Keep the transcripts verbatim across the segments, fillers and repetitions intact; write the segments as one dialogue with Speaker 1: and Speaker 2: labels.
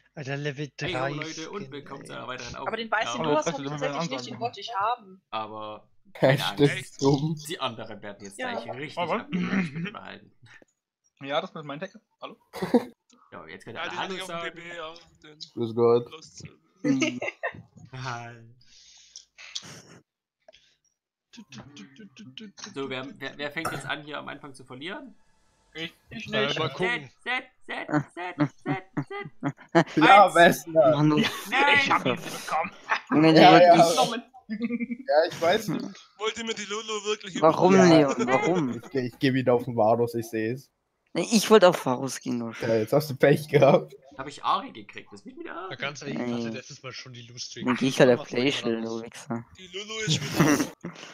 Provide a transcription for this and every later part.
Speaker 1: Alter, Level
Speaker 2: Hey
Speaker 1: drei
Speaker 2: ho Leute und
Speaker 1: Skin,
Speaker 2: willkommen zu
Speaker 1: ey.
Speaker 2: einer weiteren Aufnahme.
Speaker 3: Aber den Weiß, den
Speaker 2: Ja,
Speaker 3: du hast,
Speaker 4: das
Speaker 3: hab ich
Speaker 4: ist immer
Speaker 3: tatsächlich
Speaker 4: eine
Speaker 3: nicht, den
Speaker 4: Ansage.
Speaker 3: wollte ich haben.
Speaker 2: aber
Speaker 5: Keine
Speaker 2: keine
Speaker 5: Angst.
Speaker 2: Angst.
Speaker 5: Dumm.
Speaker 2: Die anderen werden jetzt
Speaker 3: Ja.
Speaker 2: gleich richtig
Speaker 4: Jawohl.
Speaker 2: abgelenkt mit unterhalten.
Speaker 4: Ja, das ist mein Tag. Hallo?
Speaker 2: Ja, jetzt könnt ihr
Speaker 6: Ja,
Speaker 2: alle
Speaker 6: die
Speaker 2: Hallo
Speaker 6: hatte ich auf dem
Speaker 2: sagen.
Speaker 6: B B auch den
Speaker 5: Grüß Gott.
Speaker 6: Lost.
Speaker 2: Hi. So, wer, wer, wer fängt jetzt an, hier am Anfang zu verlieren?
Speaker 4: Ich, ich
Speaker 1: Äh,
Speaker 4: nicht.
Speaker 1: mal gucken.
Speaker 2: Set, set, set, set, set.
Speaker 5: Ja,
Speaker 2: Eins.
Speaker 5: Wessner.
Speaker 7: Mann, du.
Speaker 4: Ich
Speaker 2: Nein!
Speaker 4: hab ihn bekommen.
Speaker 7: Junge,
Speaker 5: Ja,
Speaker 7: die-
Speaker 5: ja.
Speaker 3: Genommen.
Speaker 5: Ja, ich weiß nicht.
Speaker 6: Wollte mir die Lulu wirklich
Speaker 7: Warum,
Speaker 5: Ja.
Speaker 7: Leon? Warum?
Speaker 5: Ich, geh- ich gehe wieder auf den Varus, ich sehe es.
Speaker 7: Nee, Ich wollte auf Varus gehen, nur.
Speaker 5: Ja, jetzt hast du Pech gehabt.
Speaker 2: Habe ich Ari gekriegt, das mit mir
Speaker 1: Na,
Speaker 2: Ari.
Speaker 1: ganz ehrlich, ich
Speaker 7: Ey.
Speaker 1: hatte letztes Mal schon die Loose-Streak.
Speaker 7: Dann geh ich halt der
Speaker 1: Was soll
Speaker 7: Playshield,
Speaker 1: da
Speaker 7: du
Speaker 1: los?
Speaker 7: Wichser.
Speaker 6: Die Lulu ist wieder.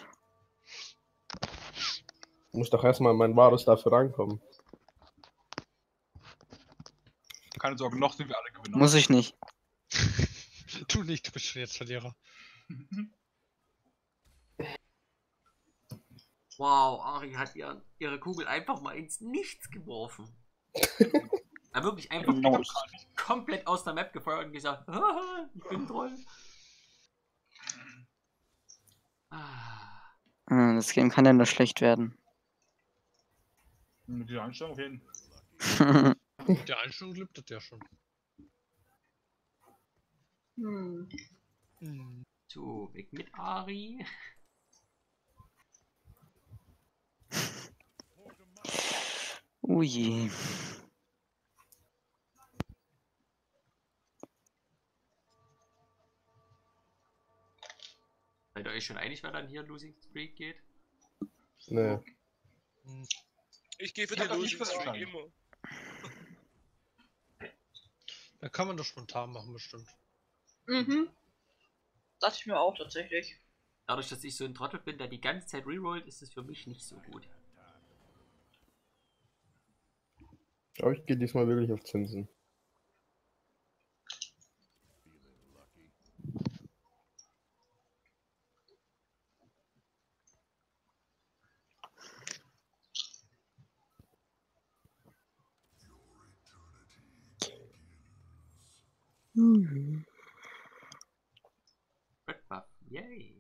Speaker 5: Ich muss doch erstmal mein Varus dafür rankommen.
Speaker 4: Keine Sorge, noch sind wir alle Gewinner.
Speaker 7: Muss ich nicht.
Speaker 1: Du nicht, du bist schon jetzt Verlierer.
Speaker 2: Wow, Ari hat ihr, ihre Kugel einfach mal ins Nichts geworfen. Er wirklich einfach
Speaker 4: Genau.
Speaker 2: komplett aus der Map gefeuert und gesagt, "Haha, ich bin ein Troll. Ah.
Speaker 7: Ah, Das Game kann ja nur schlecht werden.
Speaker 4: Mit dieser Einstellung auf jeden
Speaker 1: Mit der Einstellung glückt das ja schon.
Speaker 3: Hm.
Speaker 1: Hm.
Speaker 2: So, weg mit Ari.
Speaker 7: Oh je.
Speaker 2: Seid ihr euch schon einig, wer dann hier Losing Streak geht?
Speaker 5: Nee.
Speaker 6: Ich gehe für
Speaker 4: Ich
Speaker 6: die
Speaker 4: hab das nicht
Speaker 6: Losing Streak
Speaker 4: verstanden.
Speaker 6: immer.
Speaker 1: Da kann man doch spontan machen, bestimmt.
Speaker 3: Mhm. Dachte ich mir auch tatsächlich.
Speaker 2: Dadurch, dass ich so ein Trottel bin, der die ganze Zeit rerollt, ist es für mich nicht so gut.
Speaker 5: Aber ich gehe diesmal wirklich auf Zinsen.
Speaker 2: Red Buff, yay.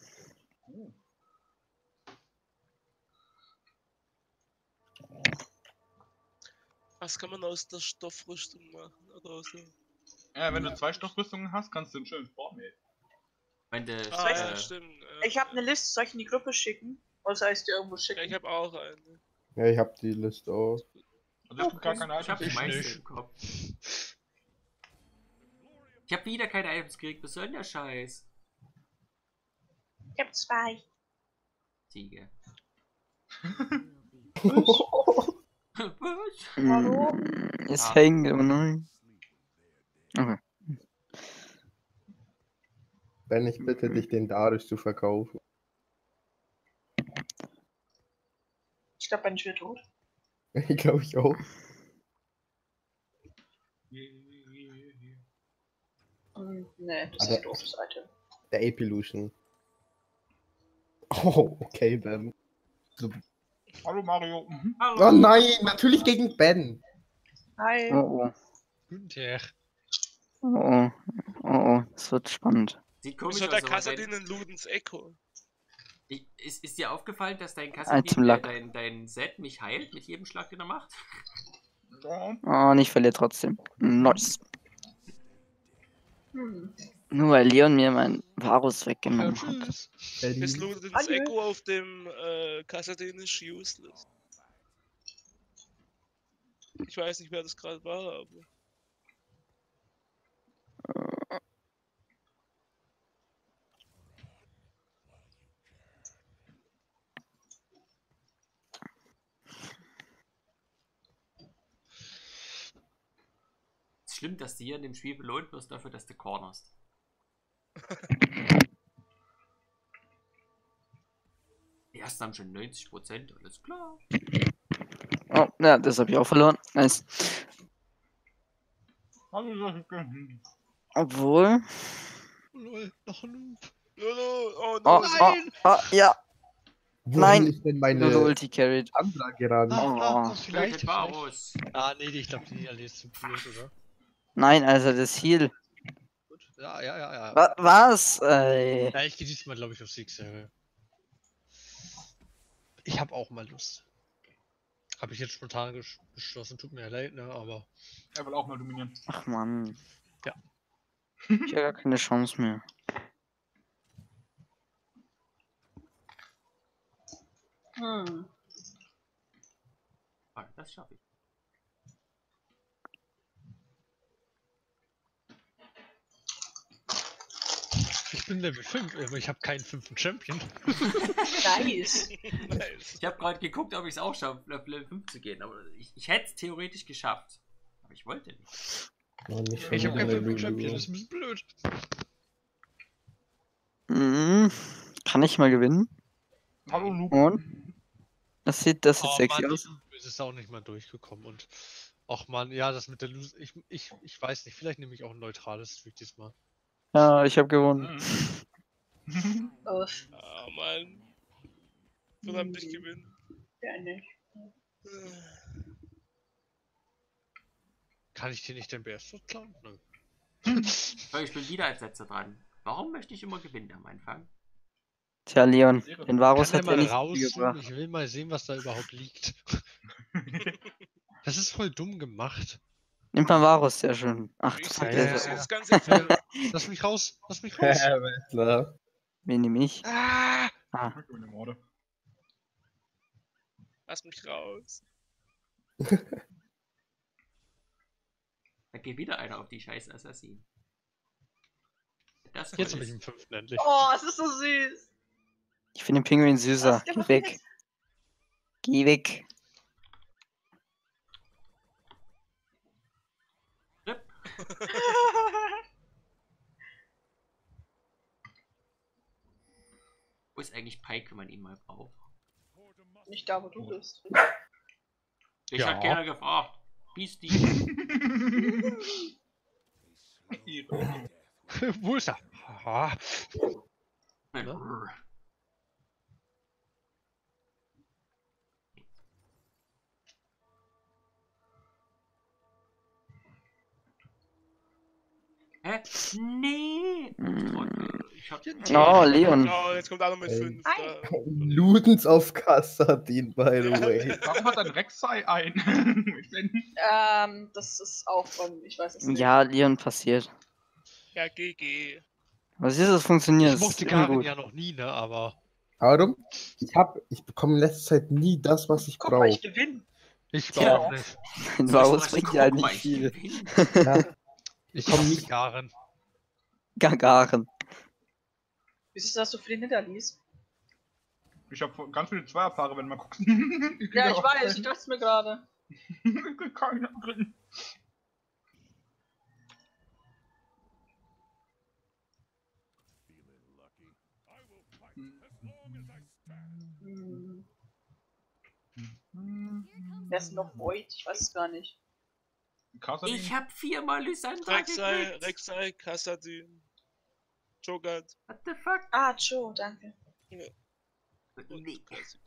Speaker 6: Was kann man aus der Stoffrüstung machen? Oder aus der...
Speaker 4: Ja, wenn du zwei Stoffrüstungen hast, kannst du ein schönes Board nehmen.
Speaker 2: Wenn das,
Speaker 6: Ah,
Speaker 2: äh,
Speaker 6: ja, stimmt. äh,
Speaker 3: Ich habe eine Liste, soll ich in die Gruppe schicken? Oder soll ich dir irgendwo
Speaker 6: Ja,
Speaker 3: schicken?
Speaker 6: ich habe auch eine.
Speaker 5: Ja, ich hab die Liste auch.
Speaker 4: Also es gibt gar keine
Speaker 2: ich hab die
Speaker 4: Items.
Speaker 1: Ich
Speaker 2: meiste
Speaker 1: nicht.
Speaker 2: im Kopf. Ich hab wieder keine Items gekriegt, was soll denn der Scheiß?
Speaker 3: Ich habe zwei.
Speaker 2: Ziege.
Speaker 5: Oh,
Speaker 2: Was?
Speaker 3: Hallo?
Speaker 7: Mm, Es
Speaker 2: Ah.
Speaker 7: hängt, aber nein. Okay.
Speaker 5: wenn ich bitte dich, den Darius zu verkaufen.
Speaker 3: Ich glaube, Ben ist wieder tot.
Speaker 5: Ich glaube ich auch.
Speaker 3: Hm, nee, das
Speaker 5: Aber-
Speaker 3: ist ein doofes Item.
Speaker 5: Der Ape-Illusion. Oh, okay, Ben.
Speaker 4: Hallo Mario. Mhm.
Speaker 5: Oh nein, natürlich gegen Ben.
Speaker 3: Hi.
Speaker 7: Oh oh.
Speaker 1: Guten Tag.
Speaker 7: Oh oh. Oh oh. Es wird spannend.
Speaker 2: Sieht komisch
Speaker 6: Wieso
Speaker 2: aus,
Speaker 6: der
Speaker 2: aber
Speaker 6: Kassadin
Speaker 2: dein,
Speaker 6: in Ludens Echo?
Speaker 2: ich, ist, ist dir aufgefallen, dass dein
Speaker 7: Item
Speaker 2: Kassadin, äh,
Speaker 7: Luck.
Speaker 2: dein, dein Set mich heilt mit jedem Schlag, den er macht?
Speaker 4: Ja.
Speaker 7: Oh, und ich verliere trotzdem. Nice.
Speaker 3: Hm.
Speaker 7: Nur weil Leon mir mein Varus
Speaker 1: Ja,
Speaker 7: weggenommen hat.
Speaker 1: tschüss.
Speaker 5: Eddie.
Speaker 6: Ist Ludens
Speaker 3: Hallo.
Speaker 6: Echo auf dem äh, Kassadin ist useless. Ich weiß nicht, wer das gerade war, aber...
Speaker 2: Es ist schlimm, dass du hier in dem Spiel belohnt wirst dafür, dass du cornerst. Die ersten haben schon neunzig Prozent, alles klar.
Speaker 7: Oh, ja, das habe ich auch verloren. Nice.
Speaker 4: Hallo.
Speaker 7: Obwohl.
Speaker 1: Lol, noch ein Noob.
Speaker 6: Lolo, oh
Speaker 7: Oh,
Speaker 6: nein!
Speaker 7: oh, oh, ja.
Speaker 5: Wohin
Speaker 7: Nein.
Speaker 5: ist denn
Speaker 7: Lolo
Speaker 5: meine
Speaker 7: Ulti carried.
Speaker 5: Sandra gerannt?
Speaker 1: Ah,
Speaker 7: Oh.
Speaker 1: ah, vielleicht,
Speaker 2: Tötet
Speaker 1: vielleicht.
Speaker 2: Varus.
Speaker 1: Ah, nee, ich glaube, die erledigt zu blöd, oder?
Speaker 7: Nein, also das Heal.
Speaker 1: Gut. Ja, ja, ja, ja.
Speaker 7: Wa was? Ey.
Speaker 1: Ja, ich gehe diesmal, glaube ich, auf Siegserie. Ich habe auch mal Lust. Habe ich jetzt spontan ges geschlossen, tut mir ja leid, ne, aber
Speaker 4: Er will auch mal dominieren.
Speaker 7: Ach man.
Speaker 1: Ja.
Speaker 7: Ich habe gar keine Chance mehr.
Speaker 3: Hm.
Speaker 2: Ah, das schaffe ich.
Speaker 1: ich bin Level fünf, aber ich habe keinen fünften Champion.
Speaker 3: Nice.
Speaker 6: Nice.
Speaker 2: Ich habe gerade geguckt, ob ich es auch schaffe, auf Level fünf zu gehen, aber ich, ich hätte es theoretisch geschafft. Aber ich wollte nicht.
Speaker 5: Oh, nicht schon
Speaker 1: Ich habe
Speaker 5: wieder
Speaker 1: keinen
Speaker 5: eine
Speaker 1: fünften Champion,
Speaker 5: Lulu.
Speaker 1: das ist ein bisschen blöd.
Speaker 7: Mhm. Kann ich mal gewinnen?
Speaker 4: Hallo Luke.
Speaker 7: Und? Das sieht, das sieht
Speaker 1: Oh
Speaker 7: sexy
Speaker 1: Mann,
Speaker 7: aus.
Speaker 1: die Lose ist auch nicht mal durchgekommen und ach man, ja, das mit der Lose, ich, ich, ich weiß nicht, vielleicht nehme ich auch ein neutrales Streak diesmal.
Speaker 7: Ja, ich habe gewonnen.
Speaker 4: Mhm.
Speaker 3: Uff.
Speaker 6: Ah, Mann. Verdammt, ich gewinne.
Speaker 3: Ja, nicht.
Speaker 1: Kann ich dir nicht den B S klauen? Nö.
Speaker 2: So, ich bin wieder als letzter dran. Warum möchte ich immer gewinnen am Anfang?
Speaker 7: Tja, Leon, den Varus
Speaker 1: Kann der
Speaker 7: hat ja
Speaker 1: mal
Speaker 7: nicht viel
Speaker 1: rauszoomen?
Speaker 7: gebracht.
Speaker 1: Ich will mal sehen, was da überhaupt liegt. Das ist voll dumm gemacht.
Speaker 7: Nimmt mal Varus, sehr schön. Ach,
Speaker 6: Ich
Speaker 7: fuck,
Speaker 6: sehe
Speaker 7: der
Speaker 1: ja,
Speaker 7: ist
Speaker 6: das
Speaker 1: ja.
Speaker 6: ist ganz empfehlen.
Speaker 1: Lass mich raus, lass mich raus.
Speaker 5: Wrestler.
Speaker 7: Wen nehme ich?
Speaker 1: Ah,
Speaker 7: Ah,
Speaker 4: Ich bin im Morde.
Speaker 6: Lass mich raus.
Speaker 2: Da geht wieder einer auf die scheiß Assassin. Das
Speaker 1: jetzt
Speaker 2: wohl
Speaker 1: habe ich
Speaker 2: ist-
Speaker 1: den fünften endlich.
Speaker 3: Oh, es ist so süß.
Speaker 7: ich finde den Pinguin süßer.
Speaker 3: Lass, geh
Speaker 7: Geh
Speaker 3: mal
Speaker 7: weg.
Speaker 3: weg.
Speaker 7: Geh weg.
Speaker 2: Rip. Wo ist eigentlich Pike, wenn man ihn mal braucht?
Speaker 3: Nicht da, wo du bist.
Speaker 2: Ich
Speaker 1: Ja.
Speaker 2: hab keiner gefragt. Beastie.
Speaker 1: Wo ist er? Ah,
Speaker 2: Ne? Hä? Nee!
Speaker 7: Mm.
Speaker 2: Ich hab...
Speaker 7: Oh, Leon.
Speaker 6: Oh, jetzt kommt einer mit
Speaker 5: Ey.
Speaker 6: fünf.
Speaker 3: Hi.
Speaker 6: Da.
Speaker 5: Ludens auf Kassadin, by the way.
Speaker 4: Warum hat ein Rek'Sai ein? Ich bin-
Speaker 3: Ähm, das ist auch von, ich weiß es nicht.
Speaker 7: Ja, Leon passiert.
Speaker 6: Ja, G G.
Speaker 7: Was ist das? Funktioniert.
Speaker 1: ich
Speaker 7: Das
Speaker 1: mochte
Speaker 7: ist immer
Speaker 1: Garen
Speaker 7: gut.
Speaker 1: ja noch nie, ne, aber
Speaker 5: Warum? Ich hab, ich bekomme in letzter Zeit nie das, was ich
Speaker 3: Guck mal, ich
Speaker 5: brauche.
Speaker 3: gewinne.
Speaker 1: ich
Speaker 7: Tja.
Speaker 1: auch nicht.
Speaker 7: Ein
Speaker 2: Soll ich
Speaker 7: Varus
Speaker 2: was
Speaker 7: bringt
Speaker 2: gucken?
Speaker 7: ja
Speaker 2: Guck mal,
Speaker 7: nicht
Speaker 2: ich
Speaker 7: viel.
Speaker 2: gewinne.
Speaker 5: Ja,
Speaker 1: Ich
Speaker 5: komm
Speaker 1: hasse
Speaker 5: nicht.
Speaker 1: Garen.
Speaker 7: Gagaren.
Speaker 3: Wieso ist das so viele Niederlies?
Speaker 4: Ich habe ganz viele Zweierpaare, wenn man guckt.
Speaker 3: Ja, ich weiß, ich dachte es mir gerade.
Speaker 4: Ich krieg keine drin.
Speaker 3: Hm. Wer ist noch Void? Ich weiß es gar nicht.
Speaker 4: Kassadin?
Speaker 2: Ich hab viermal Lysandra
Speaker 6: Rek'Sai,
Speaker 2: gekriegt.
Speaker 6: Rek'Sai, Kassadin, Cho'Gath
Speaker 2: What the fuck?
Speaker 3: Ah, Joe, danke.
Speaker 6: und
Speaker 2: Nee.
Speaker 6: Kha'Zix.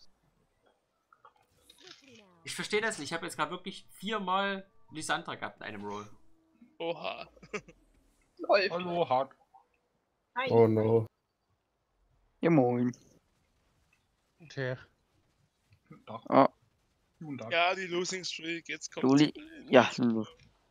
Speaker 2: Ich verstehe das nicht. Ich habe jetzt gerade wirklich viermal Lysandra gehabt in einem Roll.
Speaker 6: Oha.
Speaker 3: Lol.
Speaker 4: Hallo, hart.
Speaker 3: Hi.
Speaker 5: Oh no.
Speaker 7: Ja, moin.
Speaker 1: Okay.
Speaker 4: Tag.
Speaker 7: Oh,
Speaker 4: Guten Tag.
Speaker 6: Ja, die Losing Streak, jetzt kommt
Speaker 7: Luli.
Speaker 6: sie.
Speaker 7: Ja, Lulu.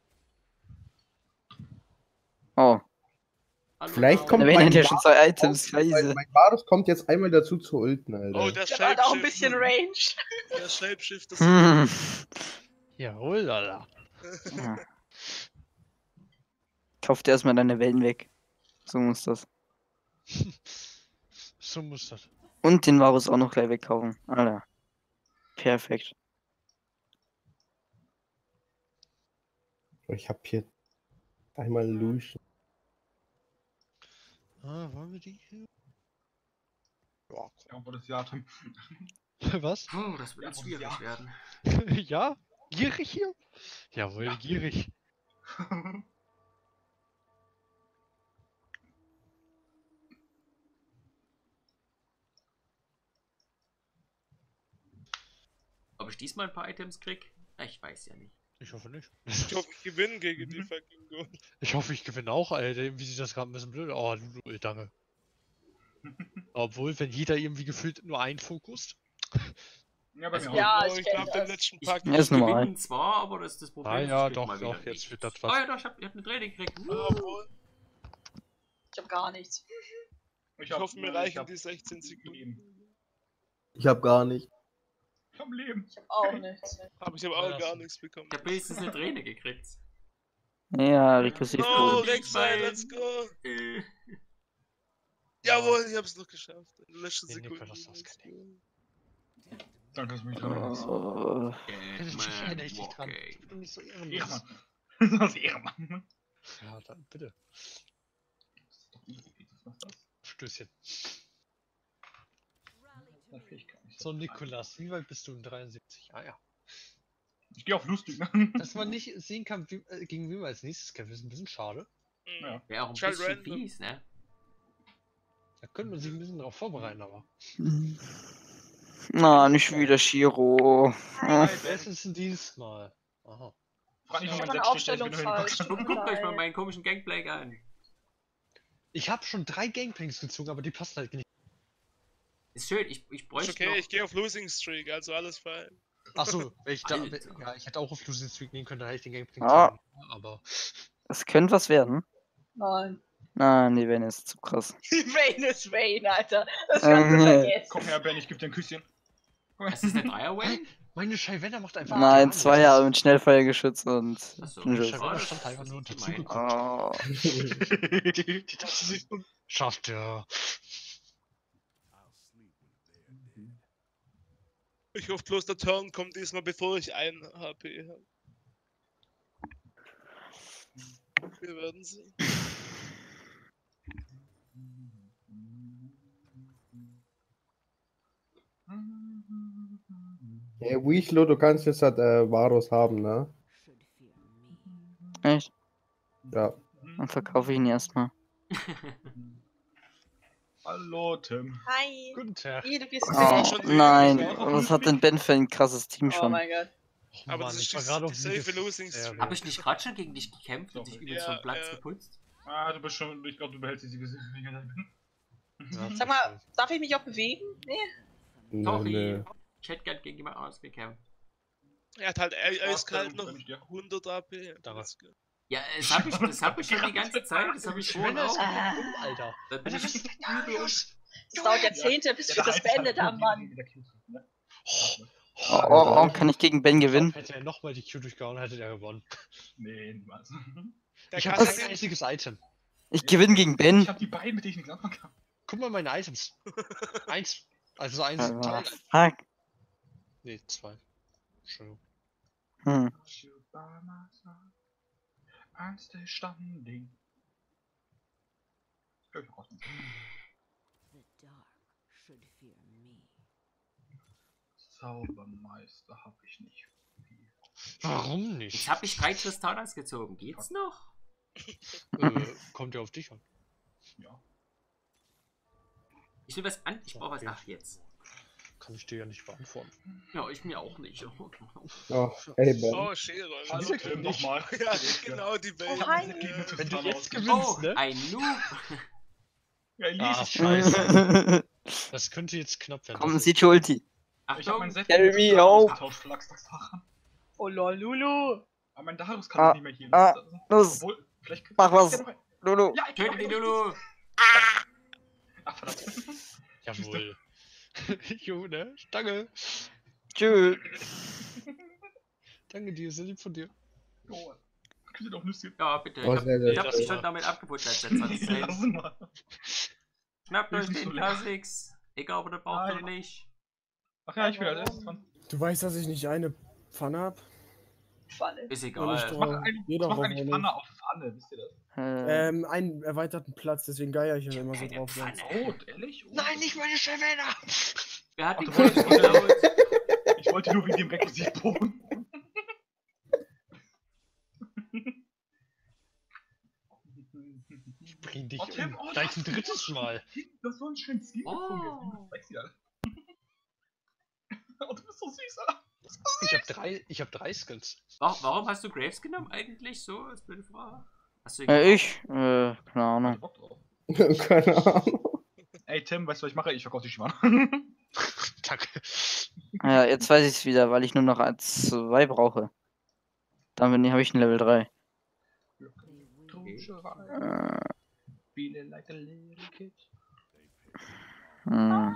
Speaker 7: Oh,
Speaker 2: Hallo,
Speaker 5: Vielleicht
Speaker 2: Laura.
Speaker 5: kommt
Speaker 7: der Wayne
Speaker 5: mein
Speaker 7: hat ja schon zwei
Speaker 5: Varus
Speaker 7: Items.
Speaker 5: Mein,
Speaker 7: Scheiße.
Speaker 5: mein Varus kommt jetzt einmal dazu zu ulten, Alter.
Speaker 6: Oh, der
Speaker 3: Der hat auch ein
Speaker 6: Shapeshift.
Speaker 3: bisschen Range.
Speaker 6: Der Shapeshift, das
Speaker 7: Hm.
Speaker 1: Jawohl, lala.
Speaker 7: Ja. Kauf dir erstmal deine Wellen weg. So muss das.
Speaker 1: So muss das.
Speaker 7: Und den Varus auch noch gleich wegkaufen. Alter. Perfekt.
Speaker 5: Ich hab hier einmal Lucian.
Speaker 1: Ah, wollen wir die hier? Ja,
Speaker 4: Ja, wo das Jahr drin.
Speaker 1: komm. Was?
Speaker 2: Puh, das wird
Speaker 4: Ja,
Speaker 2: jetzt
Speaker 4: und
Speaker 2: schwierig
Speaker 4: ja.
Speaker 2: werden.
Speaker 1: Ja? Gierig hier? Jawohl,
Speaker 4: Ja.
Speaker 1: gierig.
Speaker 2: Ob ich diesmal ein paar Items krieg? Ich weiß ja nicht.
Speaker 1: Ich hoffe nicht.
Speaker 6: Ich hoffe, ich gewinne gegen die fucking Gold.
Speaker 1: Ich hoffe, ich gewinne auch, Alter. Wie sieht das gerade ein bisschen blöd? Oh, Lulu, danke. Obwohl, wenn jeder irgendwie gefühlt nur einen Fokus.
Speaker 4: Ja, bei mir
Speaker 3: Ja,
Speaker 4: auch.
Speaker 6: Oh,
Speaker 3: ich
Speaker 6: ich
Speaker 3: kenn
Speaker 6: glaube,
Speaker 3: das.
Speaker 6: den letzten
Speaker 2: Ich,
Speaker 6: Pack.
Speaker 7: Ja, ist
Speaker 2: ich
Speaker 7: normal.
Speaker 2: gewinne zwar, aber das ist das Problem.
Speaker 1: Ah
Speaker 2: ich
Speaker 1: ja,
Speaker 2: krieg
Speaker 1: doch,
Speaker 2: mal
Speaker 1: doch,
Speaker 2: wieder
Speaker 1: jetzt
Speaker 2: nichts.
Speaker 1: wird das
Speaker 2: Ah
Speaker 1: was.
Speaker 2: ja, doch, ich hab, ich hab eine Träne gekriegt.
Speaker 6: Jawohl.
Speaker 3: Ich hab gar nichts.
Speaker 6: Ich hoffe, mir reichen die sechzehn Sekunden.
Speaker 4: Leben.
Speaker 5: Ich hab gar nicht.
Speaker 4: Ich hab Leben.
Speaker 3: Ich hab auch nichts.
Speaker 6: Aber ich habe
Speaker 1: Ja,
Speaker 6: auch
Speaker 1: das-
Speaker 6: gar nichts bekommen.
Speaker 2: Ich hab wenigstens eine Träne gekriegt.
Speaker 7: Ja, rekursiv
Speaker 6: No,
Speaker 7: gut.
Speaker 6: Rek'Sai, let's go.
Speaker 2: Äh,
Speaker 6: Jawohl, ich hab's noch geschafft. In der letzten
Speaker 1: Nee,
Speaker 6: Sekunde.
Speaker 1: Nikolas, das
Speaker 6: let's
Speaker 1: kann
Speaker 6: go.
Speaker 4: Danke, dass du mich dran erinnerst.
Speaker 7: Oh,
Speaker 1: Ich erinnere dich
Speaker 2: Catman
Speaker 1: dran.
Speaker 2: walking.
Speaker 1: Ich bin nicht so ehrenlos.
Speaker 4: Ehrenmann. Das ist Ehrenmann.
Speaker 1: Ja, dann bitte.
Speaker 4: Das ist doch easy. Was ist das?
Speaker 1: Stößchen.
Speaker 4: Das Fähigkeit nicht.
Speaker 1: So, Nikolas, wie weit bist du in dreiundsiebzig? Ah ja.
Speaker 4: Ich geh auf lustig, ne?
Speaker 1: Dass man nicht sehen kann, wie, äh, gegen wen man als nächstes kämpft, ist ein bisschen schade.
Speaker 6: Mhm.
Speaker 4: Ja.
Speaker 2: Wäre auch ein
Speaker 6: Child
Speaker 2: bisschen
Speaker 6: random.
Speaker 2: fies, ne?
Speaker 1: Da könnte man sich ein bisschen darauf vorbereiten, aber.
Speaker 7: na, nicht wieder Shiro.
Speaker 1: Wer ist es denn diesmal? Aha.
Speaker 4: Frag nicht
Speaker 3: Ich
Speaker 4: mal
Speaker 3: hab
Speaker 4: mein
Speaker 3: meine
Speaker 4: Selbststich,
Speaker 3: Aufstellung
Speaker 4: ich bin
Speaker 3: falsch.
Speaker 4: nur
Speaker 3: Tut
Speaker 2: Guckt
Speaker 3: mir
Speaker 2: guckt euch mal
Speaker 3: leid.
Speaker 2: meinen komischen Gangplank an.
Speaker 1: Ich habe schon drei Gangplanks gezogen, aber die passen halt nicht.
Speaker 2: Ist schön, ich, ich
Speaker 6: Ist
Speaker 2: bräuchte
Speaker 6: okay,
Speaker 2: noch...
Speaker 6: ich gehe auf Losing Streak, also alles fein.
Speaker 1: Achso, wenn ich da.
Speaker 2: Alter.
Speaker 1: Ja, ich hätte auch auf Losing Streak nehmen können, da hätte ich den Gangplank
Speaker 7: Ah.
Speaker 1: gezogen. Aber.
Speaker 7: Das könnte was werden.
Speaker 3: Nein.
Speaker 7: Nein, die Vayne ist zu krass.
Speaker 3: Wayne ist Wayne, Alter. Das
Speaker 7: Ähm,
Speaker 3: kannst du
Speaker 7: nee.
Speaker 3: vergessen.
Speaker 4: Komm her, Ben, ich geb dir ein Küsschen. Komm her.
Speaker 2: Das ist der Dreier-Wayne?
Speaker 1: Meine Scheiwenner macht einfach.
Speaker 7: Nein,
Speaker 1: gar
Speaker 7: zwei
Speaker 1: nichts.
Speaker 7: Jahre mit Schnellfeuergeschütz und
Speaker 2: Achso.
Speaker 1: Meine
Speaker 7: Ninjas.
Speaker 1: Scheiwenner
Speaker 2: das-
Speaker 1: stand einfach
Speaker 2: das
Speaker 1: nur
Speaker 2: ist gemein.
Speaker 1: dazugeguckt.
Speaker 7: Oh.
Speaker 1: Die, die dachte sich, schafft ja.
Speaker 6: Ich hoffe bloß, der Turn kommt diesmal, bevor ich ein H P habe. Wir werden sehen.
Speaker 5: Hey, Wichlo, du kannst jetzt halt äh, Varus haben, ne?
Speaker 7: Echt?
Speaker 5: Ja.
Speaker 7: Dann verkaufe ich ihn erstmal.
Speaker 4: Hallo, Tim.
Speaker 3: Hi.
Speaker 1: Guten Tag.
Speaker 3: Wie, du bist
Speaker 7: Oh,
Speaker 6: Ja, schon sehen.
Speaker 7: nein,
Speaker 4: Ja, auch
Speaker 7: was hat denn Ben für ein krasses Team
Speaker 3: Oh
Speaker 7: schon?
Speaker 3: mein Gott.
Speaker 1: Och,
Speaker 6: Aber
Speaker 1: Mann,
Speaker 6: das
Speaker 1: ich
Speaker 6: ist
Speaker 1: war
Speaker 6: die-
Speaker 1: gerade auf
Speaker 6: die safe
Speaker 1: Siege-
Speaker 6: Losing
Speaker 1: Ja,
Speaker 6: Streak.
Speaker 2: Hab ich nicht gerade schon gegen dich gekämpft und dich übelst
Speaker 6: Ja,
Speaker 2: vom Platz
Speaker 6: ja.
Speaker 2: geputzt?
Speaker 4: Ah, du bist schon, ich glaube, du behältst die Siege, wenn ich da bin.
Speaker 1: Ja,
Speaker 3: Sag mal, darf ich mich auch bewegen? Nee.
Speaker 5: Nee,
Speaker 2: Sorry.
Speaker 5: nee.
Speaker 2: Ich hätte gern gegen jemand ausgekämpft.
Speaker 6: Er hat halt e- eiskalt noch
Speaker 4: Gönn ich dir.
Speaker 6: hundert A P.
Speaker 1: Danke.
Speaker 6: Let's go.
Speaker 2: Ja, das hab ich, das hab ich schon die ganze Zeit, das hab ich vorhin
Speaker 1: Schwenne ist
Speaker 2: auch.
Speaker 1: einfach um, Alter.
Speaker 2: Da bin
Speaker 1: Alter, was
Speaker 2: ich
Speaker 1: ist denn da los?
Speaker 3: Es dauert Jahrzehnte, bis wir das beendet haben, Mann.
Speaker 7: Oh, oh, oh, kann ich gegen Ben gewinnen?
Speaker 1: Hätte er nochmal die Q durchgehauen, hätte er gewonnen.
Speaker 4: Nee, niemals.
Speaker 6: Der
Speaker 1: Ich
Speaker 6: kann
Speaker 1: habe
Speaker 6: das
Speaker 1: kein einziges Item.
Speaker 7: Ich gewinne gegen Ben.
Speaker 4: Ich hab die beiden, mit denen ich nichts anfangen kann.
Speaker 1: Guck mal meine Items. Eins. Also eins.
Speaker 7: Ah,
Speaker 1: Teil.
Speaker 7: fuck.
Speaker 1: Nee, zwei. Entschuldigung.
Speaker 7: Hm.
Speaker 4: Standing. Hör ich raus. Zaubermeister hab ich nicht.
Speaker 1: Warum nicht?
Speaker 2: Jetzt hab ich drei Kristallas gezogen. Geht's noch?
Speaker 1: Äh, kommt ja auf dich an.
Speaker 4: Ja.
Speaker 2: Ich will was an. Ich brauch was nach jetzt.
Speaker 1: Kann ich dir ja nicht beantworten.
Speaker 2: Ja, ich mir auch nicht.
Speaker 5: Oh, hey, Ben.
Speaker 6: Oh, Shiro.
Speaker 4: Hallo,
Speaker 1: Dieser
Speaker 4: Tim,
Speaker 1: nicht.
Speaker 4: nochmal.
Speaker 6: Ja, genau, die Welt.
Speaker 3: Oh, hi.
Speaker 6: Ja.
Speaker 1: Wenn du jetzt gewinnst,
Speaker 2: Oh,
Speaker 1: ne?
Speaker 2: ein Noob.
Speaker 4: Ja, lies
Speaker 1: Ah,
Speaker 4: es.
Speaker 1: scheiße. Das könnte jetzt knapp werden.
Speaker 7: Komm,
Speaker 1: Das
Speaker 7: sieht Ulti.
Speaker 4: Ich hab
Speaker 2: Achtung.
Speaker 4: mein Set
Speaker 7: Carry me out.
Speaker 4: ausgetauscht, Flachstagsfahrer.
Speaker 3: Oh lol, Lulu.
Speaker 4: Aber mein Darius kann
Speaker 7: Ah,
Speaker 4: doch nicht mehr hier.
Speaker 7: ah,
Speaker 4: Das ist-
Speaker 7: los.
Speaker 4: Obwohl, vielleicht
Speaker 7: Mach was.
Speaker 4: Ja,
Speaker 7: Lulu.
Speaker 4: ich
Speaker 2: Töte die Lulu.
Speaker 4: Ach, verdammt.
Speaker 1: Jawohl. Junge, danke.
Speaker 7: Tschüss.
Speaker 1: Danke dir, sehr lieb von dir.
Speaker 4: Oh, küsse doch Nüsschen.
Speaker 2: Ja, bitte.
Speaker 5: Oh,
Speaker 2: Ich hab,
Speaker 5: sehr, sehr
Speaker 2: ich hab
Speaker 1: schön.
Speaker 2: mich schon damit abgeputscht als letzter
Speaker 4: Lass mal.
Speaker 2: Schnappt euch
Speaker 4: Ist nicht
Speaker 2: den
Speaker 4: so lecker.
Speaker 2: Kha'Zix. Egal, ob ihr den braucht
Speaker 4: Nein.
Speaker 2: oder nicht.
Speaker 4: Ach ja, ich bin als erstes dran.
Speaker 8: Du weißt, dass ich nicht eine Pfanne hab?
Speaker 3: Pfanne.
Speaker 2: Ist
Speaker 8: Und ich
Speaker 2: egal.
Speaker 8: doch-
Speaker 4: Ich mach, ein,
Speaker 8: Jeder
Speaker 4: ich mach
Speaker 8: auf
Speaker 4: eigentlich
Speaker 8: eine.
Speaker 4: Pfanne auf Pfanne, wisst ihr das?
Speaker 7: Äh,
Speaker 8: Ähm, einen erweiterten Platz, deswegen geier ich ja immer so
Speaker 2: Keine
Speaker 8: drauf.
Speaker 2: Pfanne.
Speaker 4: Oh, ehrlich? Oh,
Speaker 1: Nein, nicht meine Scheiwenner!
Speaker 2: Wer hat
Speaker 4: Ach,
Speaker 2: die
Speaker 4: du
Speaker 2: Quest
Speaker 4: wolltest-
Speaker 2: geklaut?
Speaker 4: Ich wollte nur wegen dem Requisitbogen.
Speaker 1: Ich bring dich
Speaker 4: Oh, Tim,
Speaker 1: um.
Speaker 4: oh,
Speaker 1: Gleich ein
Speaker 4: das-
Speaker 1: drittes Mal.
Speaker 4: Das ist so ein schönes Skin
Speaker 2: Oh.
Speaker 4: gefunden. Das sexy, Alter. Oh, du bist so süß, Alter.
Speaker 1: Ich hab drei, ich hab drei Skins.
Speaker 2: Warum, warum hast du Graves genommen eigentlich? So, als blöde Frage. Hast du ihn
Speaker 7: Äh,
Speaker 2: gekauft?
Speaker 7: ich? Äh, keine
Speaker 4: Hab ich
Speaker 7: Ahnung.
Speaker 4: Bock drauf.
Speaker 5: Keine Ahnung.
Speaker 4: Ey Tim, weißt du, was ich mache? Ich verkaufe die Shimano.
Speaker 1: Danke.
Speaker 7: Ja, jetzt weiß ich es wieder, weil ich nur noch als zwei brauche. Dann habe ich ein Level drei. Äh,
Speaker 4: Feeling like a little kid.
Speaker 7: hm.